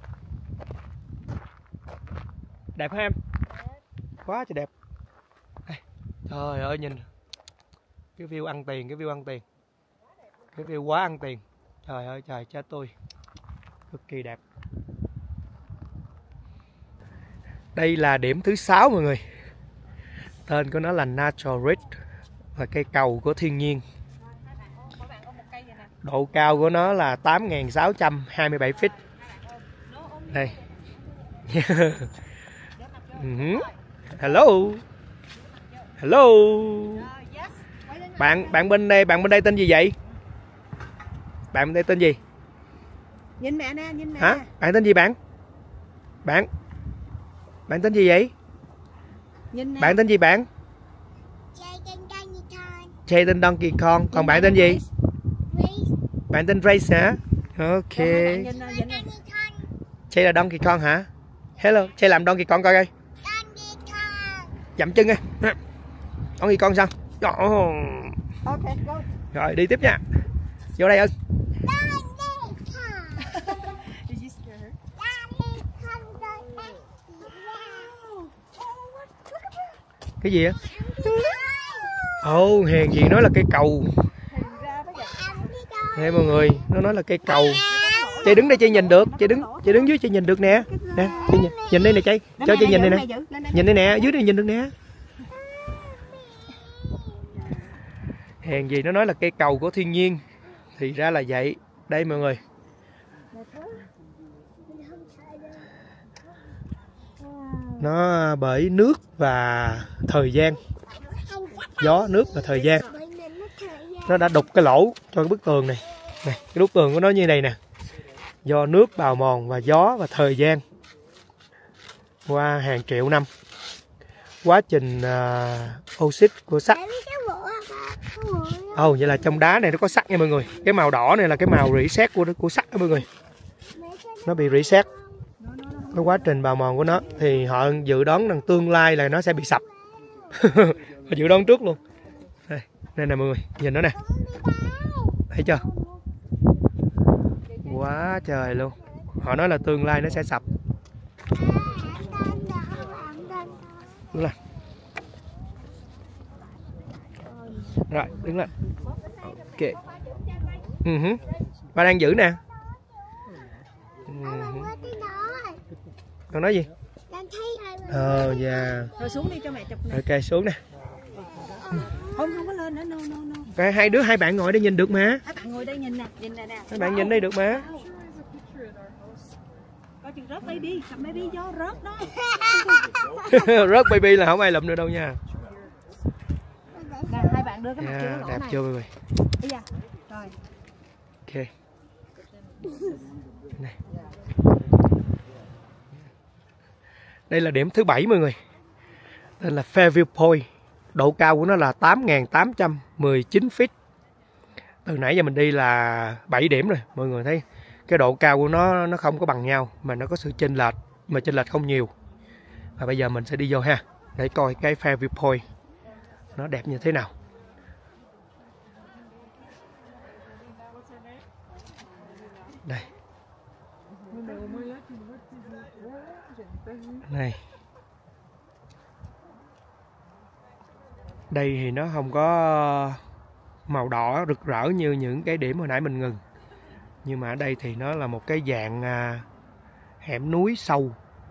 Speaker 1: Đẹp hả em? Quá trời đẹp. Đây. Trời ơi nhìn cái view ăn tiền, cái view ăn tiền, cái view quá ăn tiền. Trời ơi trời, chết tôi, cực kỳ đẹp. Đây là điểm thứ 6 mọi người. Tên của nó là Natural Ridge, là cây cầu của thiên nhiên. Độ cao của nó là 8.627 feet. Đây. Hello. Hello. Bạn bên đây tên gì vậy? Bạn đây tên gì?
Speaker 2: Nhìn mẹ nè, nhìn mẹ.
Speaker 1: Hả? Bạn tên gì bạn? Bạn tên gì vậy?
Speaker 2: Nhìn nè.
Speaker 1: Bạn tên gì bạn? Jaden Donkey Kong. Còn bạn tên gì? Bạn tên Race hả? Ok. Jay là Donkey Kong hả? Hello, Jay làm Donkey Kong coi coi. Dậm chân đi. Donkey Kong sao?
Speaker 2: Okay, go.
Speaker 1: Rồi đi tiếp nha. Vô đây ơi. Cái gì á? Ồ, hèn gì nói là cây cầu. Nè mọi người, nó nói là cây cầu. Chị đứng đây chị nhìn được, chị đứng dưới chị nhìn được nè. Nè, chị nhìn đây nè chị. Cho chị nhìn đây nè. Nhìn đây nè, dưới đây nhìn được nè. Hèn gì nó nói là cây cầu của thiên nhiên. Thì ra là vậy. Đây mọi người. Nó bởi nước và thời gian. Gió, nước và thời gian. Nó đã đục cái lỗ cho cái bức tường này. Này, cái bức tường của nó như này nè. Do nước bào mòn và gió và thời gian qua hàng triệu năm. Quá trình oxit của sắt. Ồ, vậy là trong đá này nó có sắt nha mọi người. Cái màu đỏ này là cái màu rỉ sét của sắt đó mọi người. Nó bị rỉ sét. Cái quá trình bào mòn của nó thì họ dự đoán rằng tương lai là nó sẽ bị sập. Họ dự đoán trước luôn. Đây nè mọi người, nhìn nó nè. Thấy chưa? Quá trời luôn. Họ nói là tương lai nó sẽ sập. Đứng lên. Rồi, đứng lên. Ok. Ba đang giữ nè. Con nói gì? Dạ.
Speaker 2: Rồi xuống đi cho mẹ chụp nè.
Speaker 1: Ok, xuống nè.
Speaker 2: Không có lên nữa, no.
Speaker 1: Hai bạn ngồi đây nhìn được mà.
Speaker 2: Hai bạn ngồi đây nhìn nè, nè.
Speaker 1: Hai bạn nhìn đây được mà.
Speaker 2: Coi chừng rớt baby, cầm baby vô rớt đó.
Speaker 1: Rớt baby là không ai lụm được đâu nha.
Speaker 2: Nè, hai bạn đưa cái mặt kia
Speaker 1: đẹp chưa mọi người?
Speaker 2: Bây giờ. Rồi.
Speaker 1: Ok. Này. Đây là điểm thứ 7 mọi người. Đây là Fairview Point. Độ cao của nó là 8.819 feet. Từ nãy giờ mình đi là 7 điểm rồi. Mọi người thấy cái độ cao của nó không có bằng nhau, mà nó có sự chênh lệch, mà chênh lệch không nhiều. Và bây giờ mình sẽ đi vô ha, để coi cái Fairview Point nó đẹp như thế nào. Đây. Này. Đây thì nó không có màu đỏ rực rỡ như những cái điểm hồi nãy mình ngừng. Nhưng mà ở đây thì nó là một cái dạng hẻm núi sâu.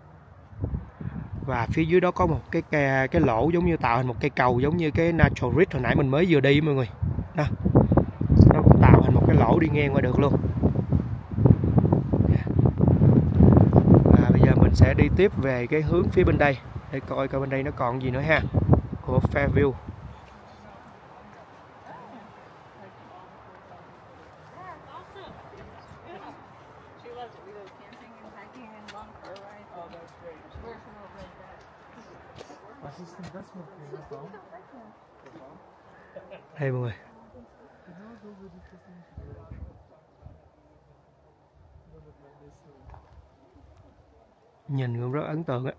Speaker 1: Và phía dưới đó có một cái lỗ giống như tạo thành một cây cầu, giống như cái Natural Bridge hồi nãy mình mới vừa đi mọi người. Đó. Nó cũng tạo thành một cái lỗ đi ngang qua được luôn. Và bây giờ mình sẽ đi tiếp về cái hướng phía bên đây để coi bên đây nó còn gì nữa ha, của Fairview. Đây mọi người. Nhìn cũng rất ấn tượng á.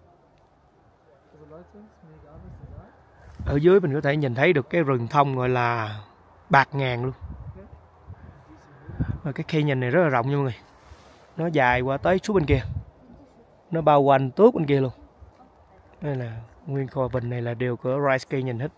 Speaker 1: Ở dưới mình có thể nhìn thấy được cái rừng thông gọi là bạt ngàn luôn. Và cái khe nhìn này rất là rộng nha mọi người. Nó dài qua tới xuống bên kia. Nó bao quanh tuốt bên kia luôn. Đây là nguyên kho vịnh này là đều của Rice Canyon hết.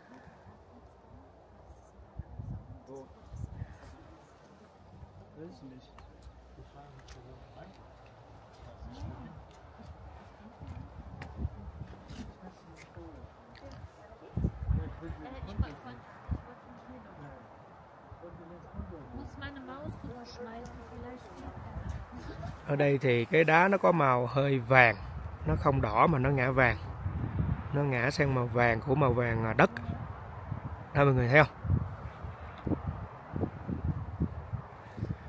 Speaker 1: Ở đây thì cái đá nó có màu hơi vàng, nó không đỏ mà nó ngã vàng, nó ngã sang màu vàng của màu vàng đất. Đây mọi người thấy không?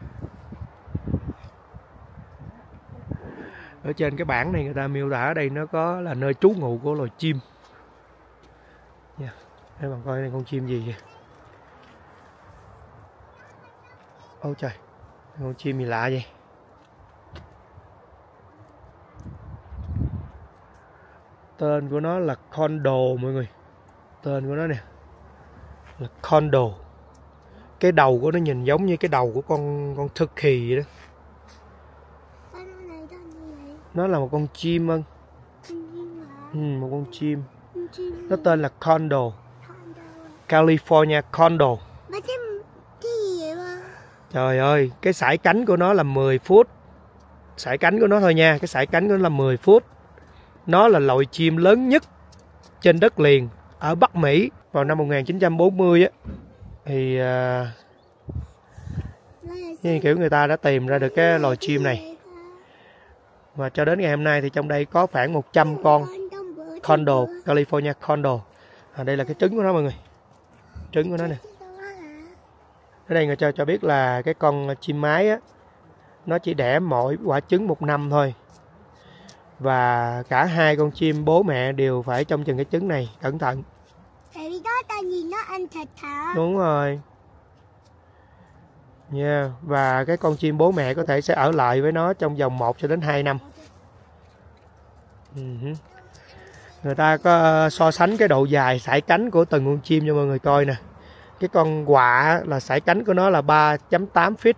Speaker 1: Ở trên cái bảng này người ta miêu tả ở đây nó có là nơi trú ngụ của loài chim. Nha. Các bạn coi này con chim gì kìa. Ôi trời, con chim gì lạ vậy? Tên của nó là Condor mọi người. Tên của nó nè là Condor. Cái đầu của nó nhìn giống như cái đầu của con turkey vậy đó. Nó là một con chim ân. Một con chim. Nó tên là Condor. California Condor. Trời ơi, cái sải cánh của nó là 10 phút. Sải cánh của nó thôi nha, cái sải cánh của nó là 10 phút. Nó là loài chim lớn nhất trên đất liền ở Bắc Mỹ vào năm 1940 á. Thì kiểu người ta đã tìm ra được cái loài chim này. Và cho đến ngày hôm nay thì trong đây có khoảng 100 con Condor, California Condor. Đây là cái trứng của nó mọi người. Trứng của nó nè. Ở đây người cho biết là cái con chim mái á, nó chỉ đẻ mỗi quả trứng 1 năm thôi. Và cả hai con chim bố mẹ đều phải trông chừng cái trứng này cẩn thận.
Speaker 3: Tại vì đó tại vì nó ăn thịt hả?
Speaker 1: Đúng rồi. Nha, và cái con chim bố mẹ có thể sẽ ở lại với nó trong vòng 1 cho đến 2 năm. Người ta có so sánh cái độ dài sải cánh của từng con chim cho mọi người coi nè. Cái con quạ là sải cánh của nó là 3.8 feet.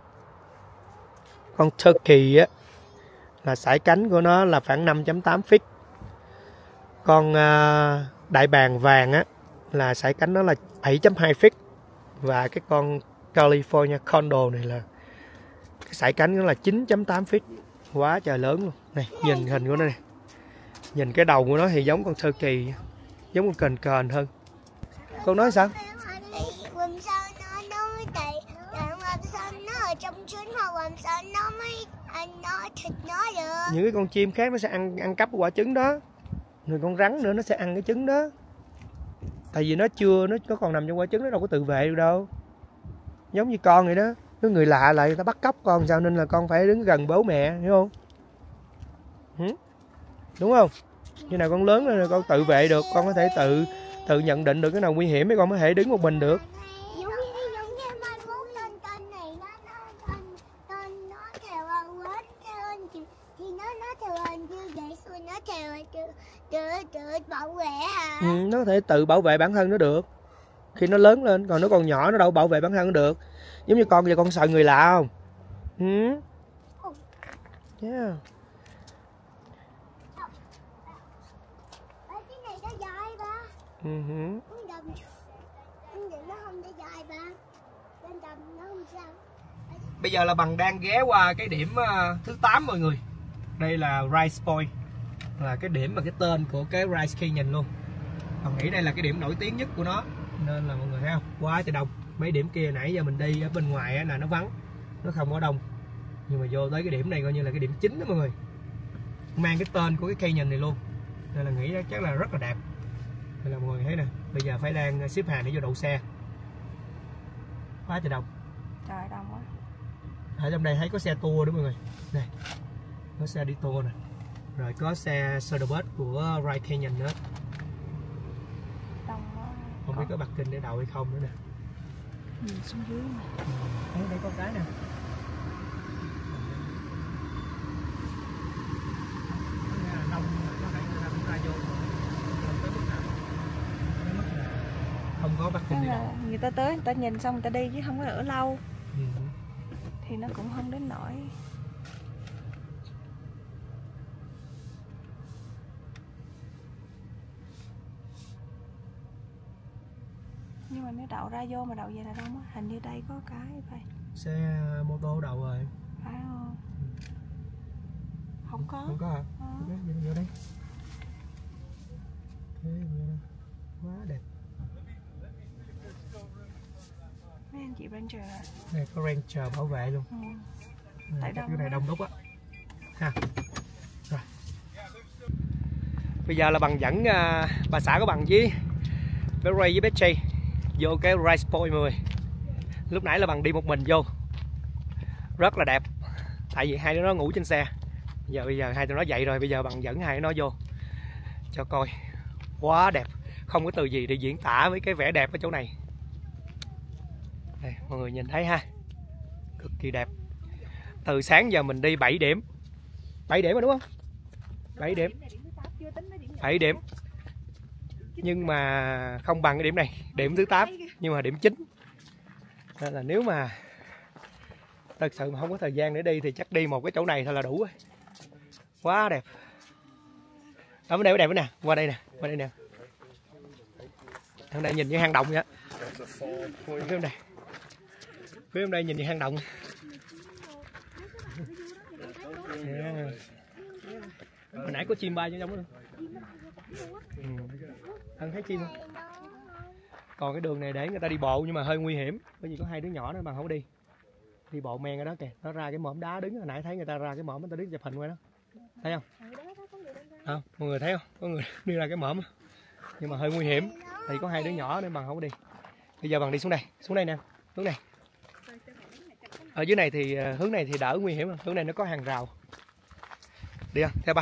Speaker 1: Con turkey á là sải cánh của nó là khoảng 5.8 feet. Con đại bàng vàng á là sải cánh nó là 7.2 feet. Và cái con California Condor này là cái sải cánh nó là 9.8 feet. Quá trời lớn luôn. Này, nhìn hình của nó này. Nhìn cái đầu của nó thì giống con turkey, giống con kền kền hơn. Con nói sao?
Speaker 3: Làm sao nó mới làm sao nó ở trong trứng, hoặc làm sao nó mới ăn nó thịt nó được.
Speaker 1: Những cái con chim khác nó sẽ ăn cắp quả trứng đó. Rồi con rắn nữa nó sẽ ăn cái trứng đó. Tại vì nó có còn nằm trong quả trứng, nó đâu có tự vệ được đâu. Giống như con vậy đó. Cái người lạ lại người ta bắt cóc con sao, nên là con phải đứng gần bố mẹ, hiểu không? Đúng không? Khi nào con lớn lên rồi con tự vệ được, con có thể tự nhận định được cái nào nguy hiểm, con có thể đứng một mình được.
Speaker 3: Giống như mai mốt tên này nó theo quên thì nó theo như vậy, rồi nó theo tự bảo vệ hả?
Speaker 1: Nó có thể tự bảo vệ bản thân nó được khi nó lớn lên, còn nó còn nhỏ nó đâu bảo vệ bản thân nó được. Giống như con giờ con sợ người lạ không? Yeah.
Speaker 3: Cái này nó dài ba. Nó không có dài ba. Trên đầm nó không sao.
Speaker 1: Bây giờ là Bằng đang ghé qua cái điểm thứ 8 mọi người. Đây là Rice Point, là cái điểm mà cái tên của cái Rice Canyon luôn. Bằng nghĩ đây là cái điểm nổi tiếng nhất của nó, nên là mọi người thấy không, quá trời đông. Mấy điểm kia nãy giờ mình đi ở bên ngoài là nó vắng, nó không có đông, nhưng mà vô tới cái điểm này coi như là cái điểm chính đó mọi người, mang cái tên của cái canyon này luôn, nên là nghĩ chắc là rất là đẹp. Đây là mọi người thấy nè, bây giờ phải đang xếp hàng để vô đậu xe, quá trời đông.
Speaker 2: Trời đông quá.
Speaker 1: Ở trong đây thấy có xe tour đó mọi người, đây có xe đi tour nè, rồi có xe shuttle bus của Rice Canyon nữa.
Speaker 2: Đông quá.
Speaker 1: Không biết có parking để đậu hay không nữa nè.
Speaker 2: Nhìn xuống dưới nè.
Speaker 1: Đây có cái nè. Không có parking để đậu.
Speaker 2: Người ta tới, người ta nhìn xong người ta đi chứ không có ở lâu. Thì nó cũng không đến nỗi. Nhưng mà nếu đậu ra vô mà đậu về là đông á, hình như đây có cái vậy.
Speaker 1: Xe mô tô đậu rồi.
Speaker 2: Phải không? Không có.
Speaker 1: Không có hả? Vô đây. Quá đẹp.
Speaker 2: Mấy anh chị Ranger hả?
Speaker 1: Này có Ranger bảo vệ luôn.
Speaker 2: Tại
Speaker 1: cái
Speaker 2: đông
Speaker 1: này đông đúc á. Ha. Rồi. Bây giờ là Bằng dẫn bà xã của Bằng với Ray với Betty vô cái Rice Point mọi người. Lúc nãy là Bằng đi một mình vô, rất là đẹp, tại vì hai đứa nó ngủ trên xe, Bây giờ hai tụi nó dậy rồi, bây giờ Bằng dẫn hai nó vô cho coi. Quá đẹp, không có từ gì để diễn tả với cái vẻ đẹp ở chỗ này. Đây, mọi người nhìn thấy ha, cực kỳ đẹp. Từ sáng giờ mình đi 7 điểm. 7 điểm rồi đúng không? 7 điểm. 7 điểm. Nhưng mà không bằng cái điểm này, điểm thứ 8 nhưng mà điểm 9. Nên là nếu mà thật sự mà không có thời gian để đi thì chắc đi một cái chỗ này thôi là đủ rồi. Quá đẹp. Ở bên đây đẹp nè, qua đây nè, qua đây nè. Ở đây nhìn như hang động vậy. Phía bên đây. Phía bên đây nhìn như hang động. Yeah. Hồi nãy có chim bay trong đó luôn. Thân thấy chim không? Còn cái đường này để người ta đi bộ nhưng mà hơi nguy hiểm, bởi vì có hai đứa nhỏ đó mà không đi. Đi bộ men ở đó kìa, nó ra cái mỏm đá đứng, hồi nãy thấy người ta ra cái mỏm người ta đứng chụp hình qua đó. Thấy không? Không, mọi người thấy không? Có người đi ra cái mỏm. Nhưng mà hơi nguy hiểm, thì có hai đứa nhỏ nên Bằng không có đi. Bây giờ Bằng đi xuống đây nè, hướng này. Ở dưới này thì hướng này thì đỡ nguy hiểm, hướng này nó có hàng rào. Đi không? Theo ba.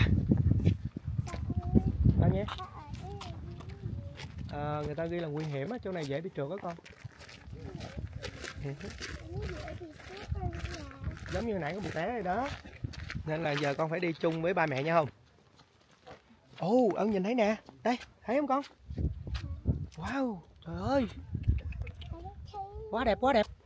Speaker 1: Ba nhé. Người ta ghi là nguy hiểm á, chỗ này dễ bị trượt á con. Giống như hồi nãy có một té rồi đó. Nên là giờ con phải đi chung với ba mẹ nha không? Ồ, Ân nhìn thấy nè. Đây, thấy không con? Wow, trời ơi. Quá đẹp, quá đẹp.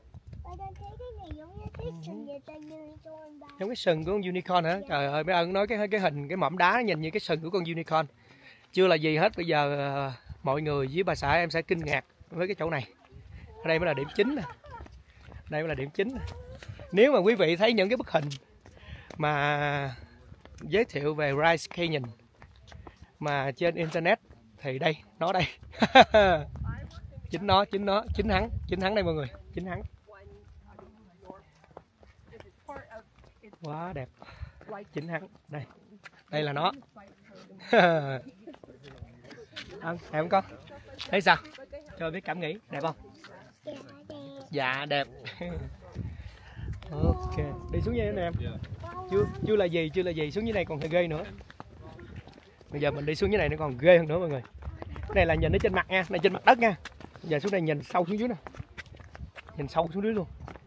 Speaker 1: Giống cái sừng của con unicorn hả? Trời ơi, mấy Ân nói cái hình, cái mỏm đá nhìn như cái sừng của con unicorn. Chưa là gì hết, bây giờ mọi người với bà xã em sẽ kinh ngạc với cái chỗ này. Ở đây mới là điểm chính nè. Đây mới là điểm chính nè. Nếu mà quý vị thấy những cái bức hình mà giới thiệu về Bryce Canyon mà trên internet thì đây, nó đây. chính hắn đây mọi người, chính hắn. Quá đẹp. Chính hắn. Đây. Đây là nó. Đẹp không con? Thấy sao? Cho biết cảm nghĩ, đẹp không? Dạ đẹp. Ok, đi xuống dưới này em. Chưa là gì, xuống dưới này còn hơi ghê nữa. Bây giờ mình đi xuống dưới này nó còn ghê hơn nữa mọi người. Cái này là nhìn ở trên mặt nha, này trên mặt đất nha. Giờ xuống đây nhìn sâu xuống dưới nè. Nhìn sâu xuống dưới luôn.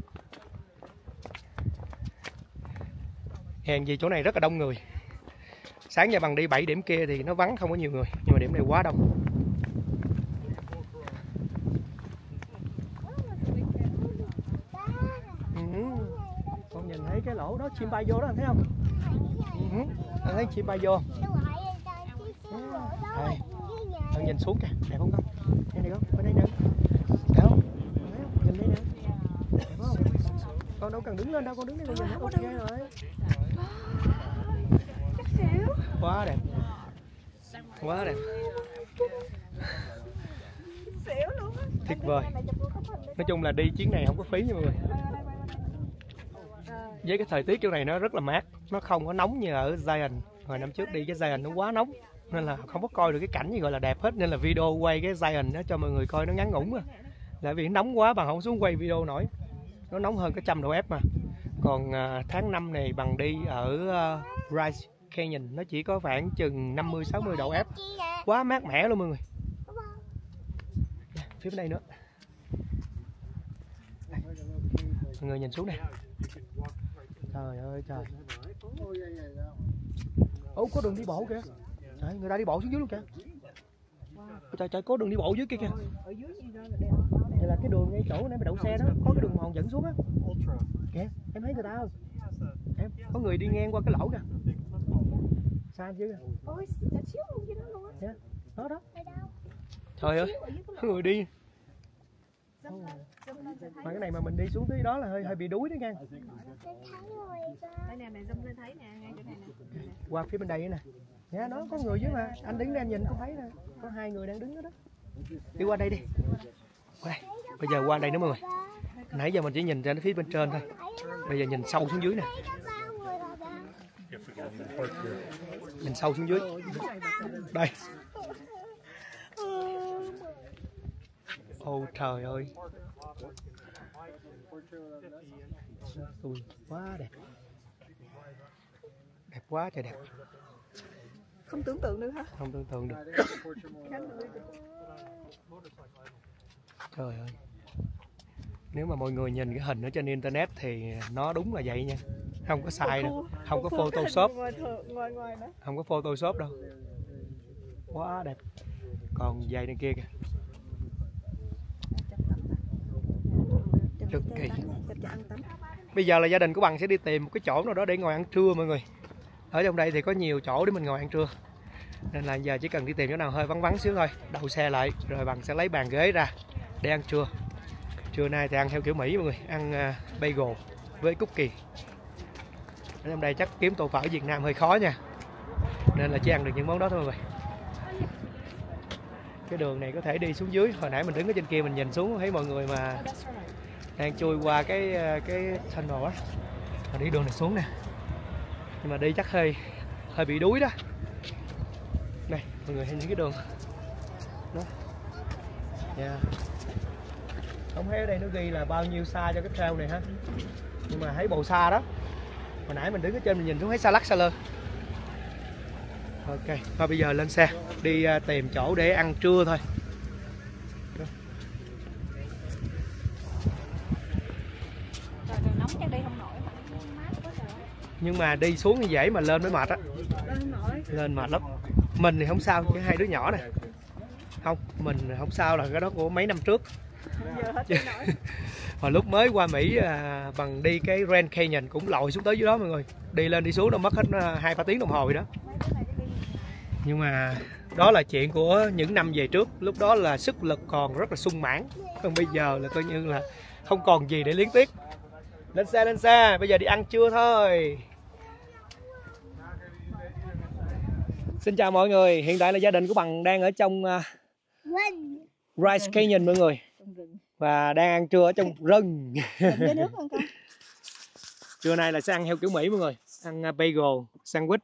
Speaker 1: Hèn gì chỗ này rất là đông người. Sáng giờ Bằng đi 7 điểm kia thì nó vắng không có nhiều người, nhưng mà điểm này quá đông. Con nhìn thấy cái lỗ đó chim bay vô đó, anh thấy không? Anh thấy chim bay vô. Đây. Con nhìn xuống kìa, đẹp không con? Đây này con, bên đây nè. Đẹp không? Nhìn đây nè. Đẹp không? Con đâu cần đứng lên đâu, con đứng đây con nhìn thấy ok rồi. Quá đẹp. Quá đẹp. Tuyệt vời. Nói chung là đi chuyến này không có phí nha mọi người. Với cái thời tiết chỗ này nó rất là mát, nó không có nóng như ở Zion. Hồi năm trước đi cái Zion nó quá nóng nên là không có coi được cái cảnh gì gọi là đẹp hết, nên là video quay cái Zion đó cho mọi người coi nó ngắn ngủn. Là vì nóng quá Bằng không xuống quay video nổi. Nó nóng hơn cái 100 độ F mà. Còn tháng 5 này Bằng đi ở Bryce Canyon nó chỉ có khoảng chừng 50-60 độ F. Quá mát mẻ luôn mọi người. Phía bên đây nữa. Đây. Mọi người nhìn xuống nè. Trời ơi trời. Ủa có đường đi bộ kìa. Trời, người ta đi bộ xuống dưới luôn kìa. Trời trời, có đường đi bộ dưới kia kìa. Đây là cái đường ngay chỗ nãy mà đậu xe đó, có cái đường mòn dẫn xuống á. Kìa, em thấy người ta không? Em có người đi ngang qua cái lỗ kìa. Xa chứ kìa. Đó đó. Trời ơi, có người đi. Mà cái này mà mình đi xuống tới đó là hơi bị đuối đó nha. Qua phía bên đây nè. Nha, đó có người dưới mà. Anh đứng đây anh nhìn có thấy nè. Có hai người đang đứng đó đó. Đi qua đây đi. Qua đây. Bây giờ qua đây nữa mọi người. Nãy giờ mình chỉ nhìn ra phía bên trên thôi. Bây giờ nhìn sâu xuống dưới nè. Nhìn sâu xuống dưới. Đây. Ôi trời ơi. Ui, quá đẹp. Đẹp quá trời đẹp.
Speaker 2: Không tưởng tượng được hả?
Speaker 1: Không tưởng tượng được. Trời ơi. Nếu mà mọi người nhìn cái hình ở trên internet thì nó đúng là vậy nha. Không có sai đâu. Không có Photoshop. Không có Photoshop đâu. Quá đẹp. Còn dây này kia kìa. Cực kỳ. Bây giờ là gia đình của Bằng sẽ đi tìm một cái chỗ nào đó để ngồi ăn trưa mọi người. Ở trong đây thì có nhiều chỗ để mình ngồi ăn trưa. Nên là giờ chỉ cần đi tìm chỗ nào hơi vắng vắng xíu thôi, đậu xe lại rồi Bằng sẽ lấy bàn ghế ra để ăn trưa. Trưa nay thì ăn theo kiểu Mỹ mọi người, ăn bagel với cookie. Ở trong đây chắc kiếm tô phở Việt Nam hơi khó nha. Nên là chỉ ăn được những món đó thôi mọi người. Cái đường này có thể đi xuống dưới, hồi nãy mình đứng ở trên kia mình nhìn xuống thấy mọi người mà đang chui qua cái tunnel á. Mà đi đường này xuống nè. Nhưng mà đi chắc hơi bị đuối đó. Đây, mọi người thấy những cái đường đó. Yeah. Không thấy ở đây nó ghi là bao nhiêu xa cho cái trail này ha. Nhưng mà thấy bộ xa đó. Hồi nãy mình đứng ở trên mình nhìn xuống thấy xa lắc xa lơ. Ok, thôi bây giờ lên xe đi tìm chỗ để ăn trưa thôi. Nhưng mà đi xuống thì dễ mà lên mới mệt á. Lên mệt lắm. Mình thì không sao, cái hai đứa nhỏ này. Không, mình không sao, là cái đó của mấy năm trước. Hồi lúc mới qua Mỹ Bằng đi cái Grand Canyon cũng lội xuống tới dưới đó mọi người. Đi lên đi xuống đâu mất hết 2-3 tiếng đồng hồ vậy đó. Nhưng mà đó là chuyện của những năm về trước. Lúc đó là sức lực còn rất là sung mãn. Còn bây giờ là coi như là không còn gì để liếng tiếc. Lên xe, bây giờ đi ăn trưa thôi. Xin chào mọi người, hiện tại là gia đình của Bằng đang ở trong Rice Canyon mọi người. Và đang ăn trưa ở trong rừng. Trưa nay là sẽ ăn theo kiểu Mỹ mọi người. Ăn bagel, sandwich,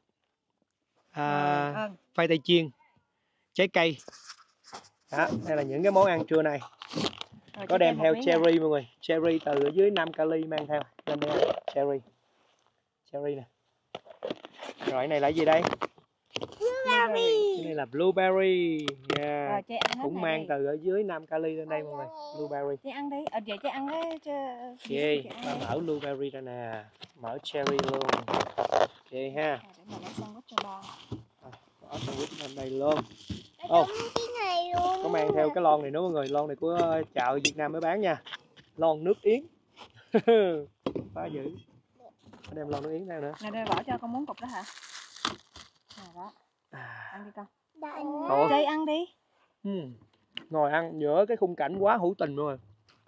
Speaker 1: khoai tây chiên, trái cây. Đó, đây là những cái món ăn trưa nay. Có đem theo cherry mọi người. Cherry từ ở dưới Nam Cali mang theo. Lên đây ăn cherry. Cherry nè. Rồi cái này là gì đây?
Speaker 3: Blueberry.
Speaker 1: Cái này là blueberry. Yeah. Cũng mang từ ở dưới Nam Cali lên đây mọi người. Blueberry.
Speaker 2: Chị ăn đi. Vậy chị ăn
Speaker 1: đấy. Ok, ta mở blueberry ra nè. Mở cherry luôn. Ok ha. Bỏ sandwich lên đây luôn. Có mang theo cái lon này nữa mọi người. Lon này của chợ Việt Nam mới bán nha. Lon nước yến. Phá dữ. Đem lon nước yến ra nữa.
Speaker 2: Này đây bỏ cho con muốn cục đó hả? Đó. Ăn đi con.
Speaker 3: Đây
Speaker 2: ăn đi.
Speaker 1: Ngồi ăn giữa cái khung cảnh quá hữu tình luôn rồi.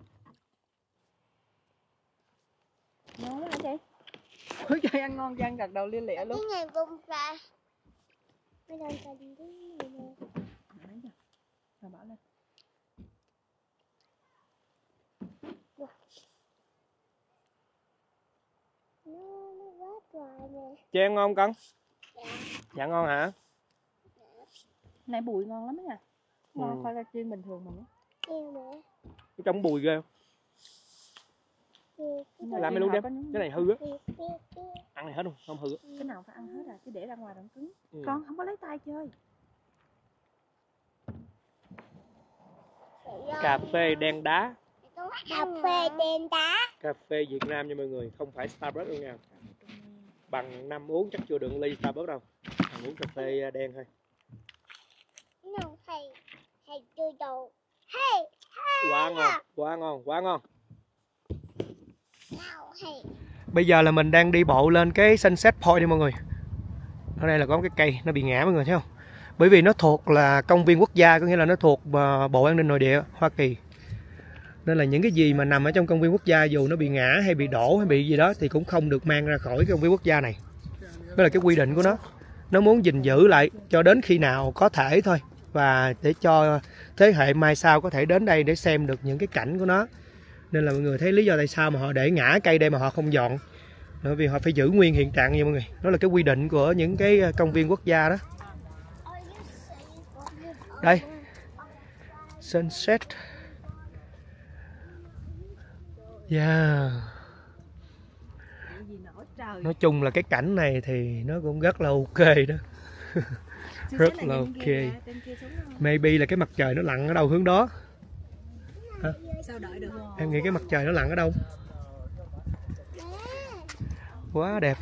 Speaker 2: Ngon quá hả chị? Chơi ăn ngon, ăn gật đầu lia lịa luôn.
Speaker 3: Cái này bông ra. Bây giờ cần cái gì nè.
Speaker 2: Rồi bỏ lên.
Speaker 3: Nó vớt rồi nè.
Speaker 1: Chị ăn ngon con? Dạ ngon hả?
Speaker 2: Này bùi ngon lắm nha. Ngon khoai tây chiên bình thường mà.
Speaker 1: Cái trong bùi ghê không? Làm mấy luôn đem. Cái này hư á. Ăn này hết luôn, không hư á.
Speaker 2: Cái nào phải ăn hết à, chứ để ra ngoài đóng cứng. Con không có lấy tay chơi.
Speaker 1: Cà phê đen đá.
Speaker 3: Cà phê đen đá.
Speaker 1: Cà phê Việt Nam nha mọi người, không phải Starbucks đâu nha. Bằng năm uống chắc chưa được ly Starbucks đâu. Bằng uống cà phê đen thôi. Quá ngon. Bây giờ là mình đang đi bộ lên cái Sunset Point đi mọi người. Ở đây là có cái cây nó bị ngã mọi người thấy không? Bởi vì nó thuộc là công viên quốc gia, có nghĩa là nó thuộc Bộ An ninh Nội địa Hoa Kỳ. Nên là những cái gì mà nằm ở trong công viên quốc gia dù nó bị ngã hay bị đổ hay bị gì đó thì cũng không được mang ra khỏi cái công viên quốc gia này. Đó là cái quy định của nó. Nó muốn gìn giữ lại cho đến khi nào có thể thôi. Và để cho thế hệ mai sau có thể đến đây để xem được những cái cảnh của nó. Nên là mọi người thấy lý do tại sao mà họ để ngã cây đây mà họ không dọn. Bởi vì họ phải giữ nguyên hiện trạng nha mọi người. Đó là cái quy định của những cái công viên quốc gia đó. Đây. Sunset. Yeah. Nói chung là cái cảnh này thì nó cũng rất là ok đó. Rất là ok. Maybe là cái mặt trời nó lặn ở đâu hướng đó. Hả?
Speaker 2: Sao đợi được?
Speaker 1: Em nghĩ cái mặt trời nó lặn ở đâu? Quá đẹp.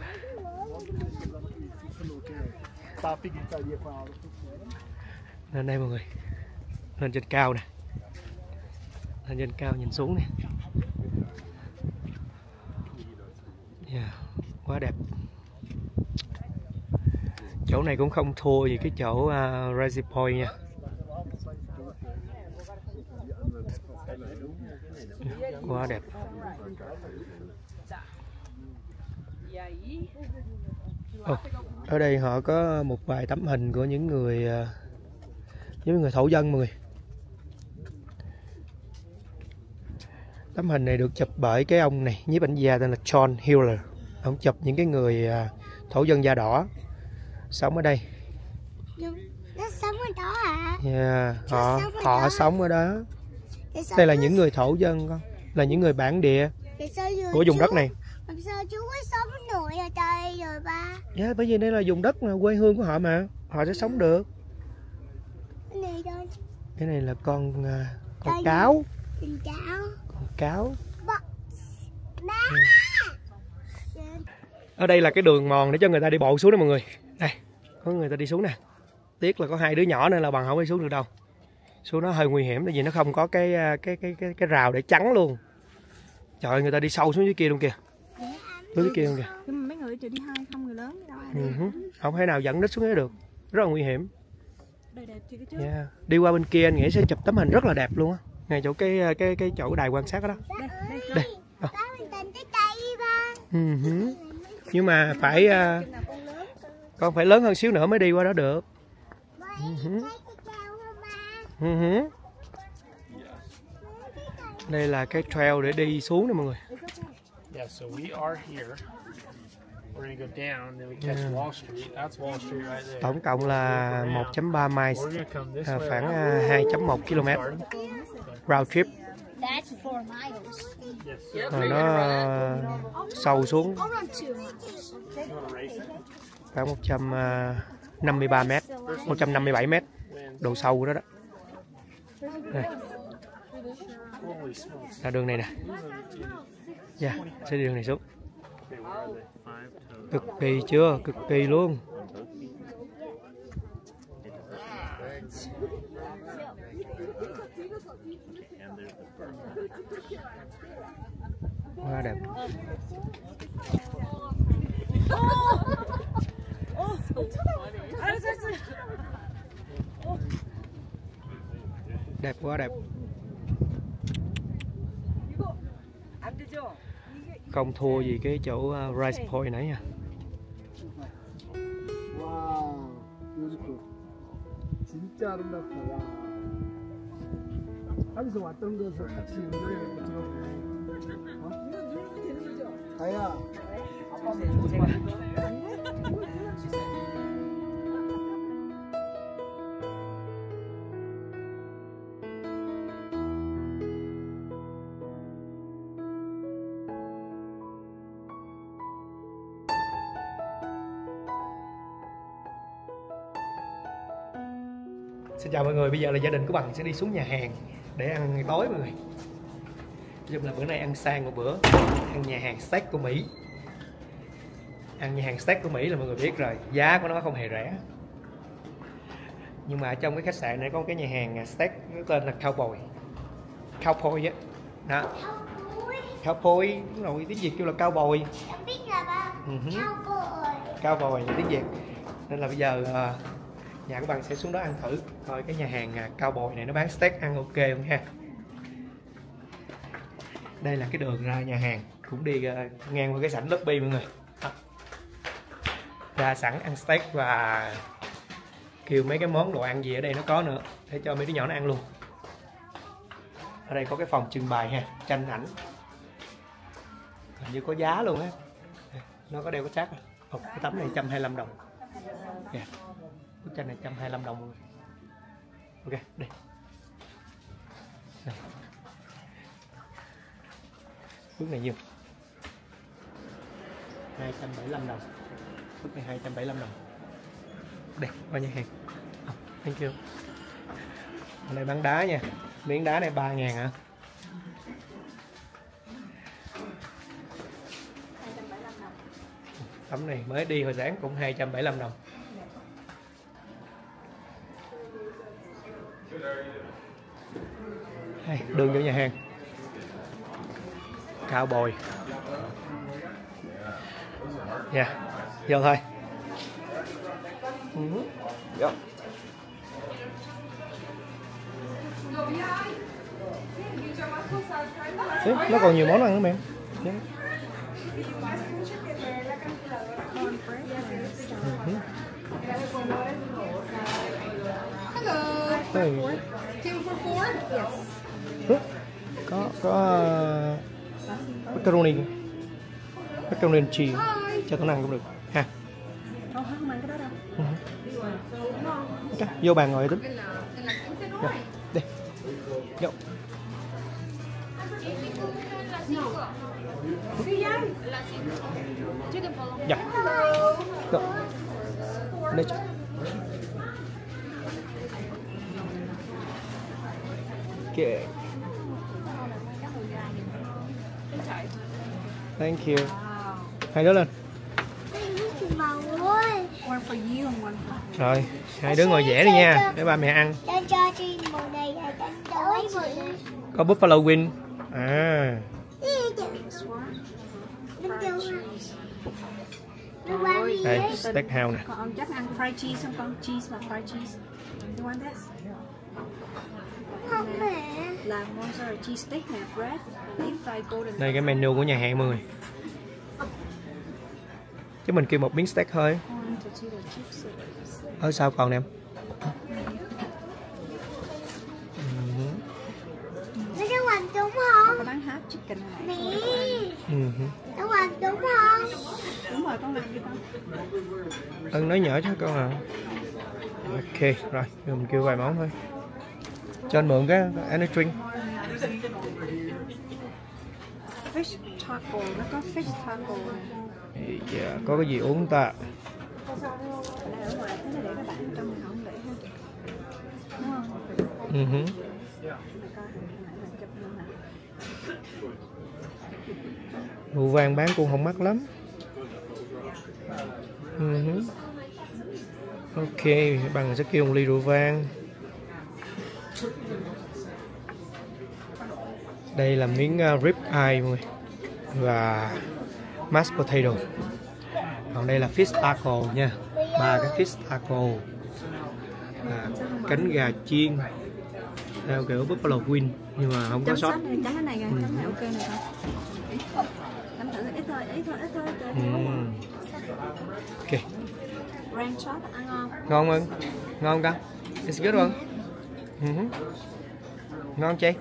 Speaker 1: Lên đây mọi người. Lên trên cao nè. Lên trên cao nhìn xuống nè. Yeah, quá đẹp. Chỗ này cũng không thua gì cái chỗ Rising Point nha. Quá đẹp. Ở đây họ có một vài tấm hình của những người thổ dân mọi người. Tấm hình này được chụp bởi cái ông này, nhiếp ảnh gia tên là John Hiller. Ông chụp những cái người thổ dân da đỏ sống ở đây.
Speaker 3: Nó sống ở đó hả?
Speaker 1: Yeah, họ sống ở đó. Đây là những người thổ dân con, là những người bản địa của vùng đất này.
Speaker 3: Làm sao chú có sống nổi ở đây rồi ba?
Speaker 1: Yeah, bởi vì đây là vùng đất quê hương của họ mà, họ sẽ sống được. Cái này là con cáo. Con cáo. Ở đây là cái đường mòn để cho người ta đi bộ xuống đó mọi người. Đây, có người ta đi xuống nè. Tiếc là có hai đứa nhỏ nên là bằng không đi xuống được đâu. Xuống nó hơi nguy hiểm tại vì nó không có cái rào để chắn luôn. Trời ơi, người ta đi sâu xuống dưới kia luôn kìa. Xuống dưới kia luôn kìa.
Speaker 2: Nhưng mà mấy người đi hai không người lớn đâu.
Speaker 1: Không thể nào dẫn đích xuống dưới được. Rất là nguy hiểm. Yeah. Đi qua bên kia anh nghĩ sẽ chụp tấm hình rất là đẹp luôn á. Ngay chỗ cái chỗ đài quan sát đó. Đây. Nhưng mà phải con phải lớn hơn xíu nữa mới đi qua đó được. Đây là cái trail để đi xuống nè mọi người.
Speaker 4: Yeah, so we are here. We're gonna go down, then we catch Wall Street. That's Wall Street right there.
Speaker 1: Tổng cộng là 1.3 miles, khoảng 2.1 km round trip. Rồi nó sâu xuống khoảng 153 m, 157 m độ sâu đó đó. Đây. Là đường này nè. Dạ, sẽ đi đường này xuống. Cực kỳ chưa? Cực kỳ luôn. Quá đẹp. Đẹp quá đẹp. Không thua gì cái chỗ Rice Point nãy nha.
Speaker 5: Wow, beautiful. 진짜 아름답다. 와. 어디서 왔던 것을 같이 노래 들어보네. 어? 다야. 아빠는
Speaker 1: Xin chào mọi người, bây giờ là gia đình của Bằng sẽ đi xuống nhà hàng để ăn tối mọi người. Nói chung là bữa nay ăn sang một bữa, ăn nhà hàng steak của Mỹ. Ăn nhà hàng steak của Mỹ là mọi người biết rồi, giá của nó không hề rẻ. Nhưng mà ở trong cái khách sạn này có một cái nhà hàng steak nó tên là Cowboy. Cowboy á. Đó. Cowboy, đúng rồi, tiếng Việt kêu là Cowboy.
Speaker 3: Biết là ba.
Speaker 1: Cowboy là tiếng Việt. Nên là bây giờ nhà của bạn sẽ xuống đó ăn thử coi cái nhà hàng Cowboy này nó bán steak ăn ok không ha. Đây là cái đường ra nhà hàng, cũng đi ngang qua cái sảnh lobby mọi người. Ra sẵn ăn steak và kêu mấy cái món đồ ăn gì ở đây nó có nữa để cho mấy đứa nhỏ nó ăn luôn. Ở đây có cái phòng trưng bày ha, tranh ảnh. Hình như có giá luôn á. Nó có đeo cái xác. Cái tấm này 125 đồng. Yeah. Bức tranh này 125 đồng luôn. Ok, đây. Bước này nhiêu? 275 đồng. Mức này 275 đồng. Đây, qua nhà hàng. Thank you. Ở đây bán đá nha. Miếng đá này 3.000 hả? Tấm này mới đi hồi sáng cũng 275 đồng. Đây, đường vô nhà hàng. Cowboy. Dạ, vô thôi. Dạ. Đấy, nó còn nhiều món ăn nữa mẹ.
Speaker 2: Hello.
Speaker 1: Hey.
Speaker 2: Two for four? Yes.
Speaker 1: Có macaroni and cheese cho tao ăn cũng được ha.
Speaker 2: Không ăn cái đó đâu.
Speaker 1: Okay, vô bàn ngồi tính. Rồi, đi. Vô. Dạ. Go. Đây. Okay. Thank you. Hai đứa lên.
Speaker 2: One for you and one for
Speaker 1: Rồi, hai đứa ngồi vẽ đi nha, để ba mẹ ăn.
Speaker 3: Cho màu này là màu này.
Speaker 1: Có Buffalo Wing. À. Đây, steakhouse nè.
Speaker 2: Con chắc ăn fried cheese không con? Cheese và fried cheese. You want this?
Speaker 3: Không mẹ.
Speaker 2: Là mozzarella cheese steak nè, bread, deep fried golden.
Speaker 1: Đây cái menu của nhà hàng mọi người. Chứ mình kêu một miếng steak thôi. Ở sao còn nè em?
Speaker 3: Nó có hoàng đúng không?
Speaker 2: Có bán half chicken này.
Speaker 3: Mẹ. Nó hoàng đúng không?
Speaker 2: Đúng rồi, con làm đi con.
Speaker 1: Ân nói nhỏ cho con à. Ok, rồi, mình kêu vài món thôi. Cho anh mượn cái energy drink.
Speaker 2: Fish taco, nó có fish taco này.
Speaker 1: Dạ, có cái gì uống ta?
Speaker 2: Ở ngoài thế này để các bạn trong mình không để ha. Đúng không?
Speaker 1: Rượu vang bán cũng không mắc lắm. Ok, bằng sẽ kêu một ly rượu vang. Đây là miếng rib eye mọi người và mashed potato. Còn đây là fish taco nha, 3 cái fish taco, cánh gà chiên theo kiểu Buffalo Wing nhưng mà không có sốt.
Speaker 2: Chấm cái này kìa, chấm này ok này con. Chấm thử ít thôi.
Speaker 1: Ok.
Speaker 2: Ranch sauce ăn ngon.
Speaker 1: Ngon không? Ngon không? It's good không? Ngon chị?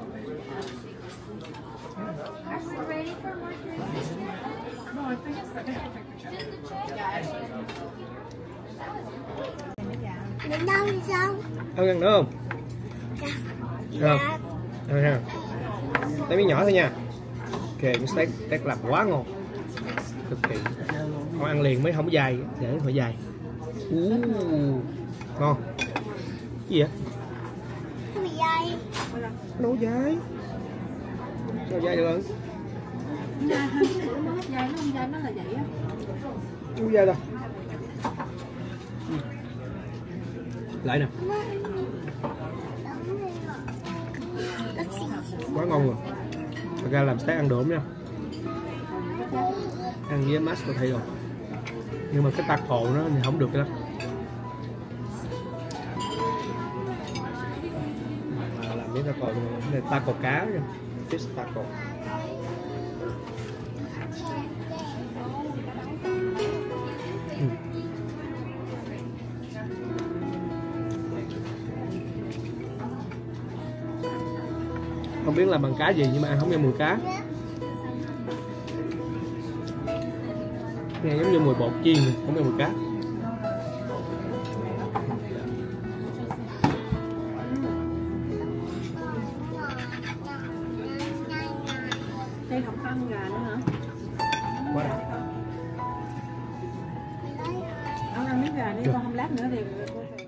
Speaker 3: Mình đâu thì sao?
Speaker 1: Ăn ăn nữa không? Được không? Được ha. Lấy miếng nhỏ thôi nha. Ok, miếng steak làm quá ngon. Cực kỳ. Con ăn liền mới không dai, để phải dai. Ngon. Cái gì vậy?
Speaker 3: Nó bị dai.
Speaker 1: Đâu dai? Sao dai được không?
Speaker 2: Dai nó không dai nó là vậy á.
Speaker 1: Không dai đâu. Lại nè. Quá ngon rồi. Thật ra làm steak ăn được nha. Ăn với mashed potato. Nhưng mà cái taco nó thì không được cái đó. Làm miếng taco này, taco cá nha. Fish taco. Không biết làm bằng cá gì nhưng mà ăn không ra mùi cá. Nghe giống như mùi bột chiên, không ra mùi cá.
Speaker 2: Đây không ăn gà nữa hả?
Speaker 1: Quá đã.
Speaker 2: đi, còn không lát nữa thì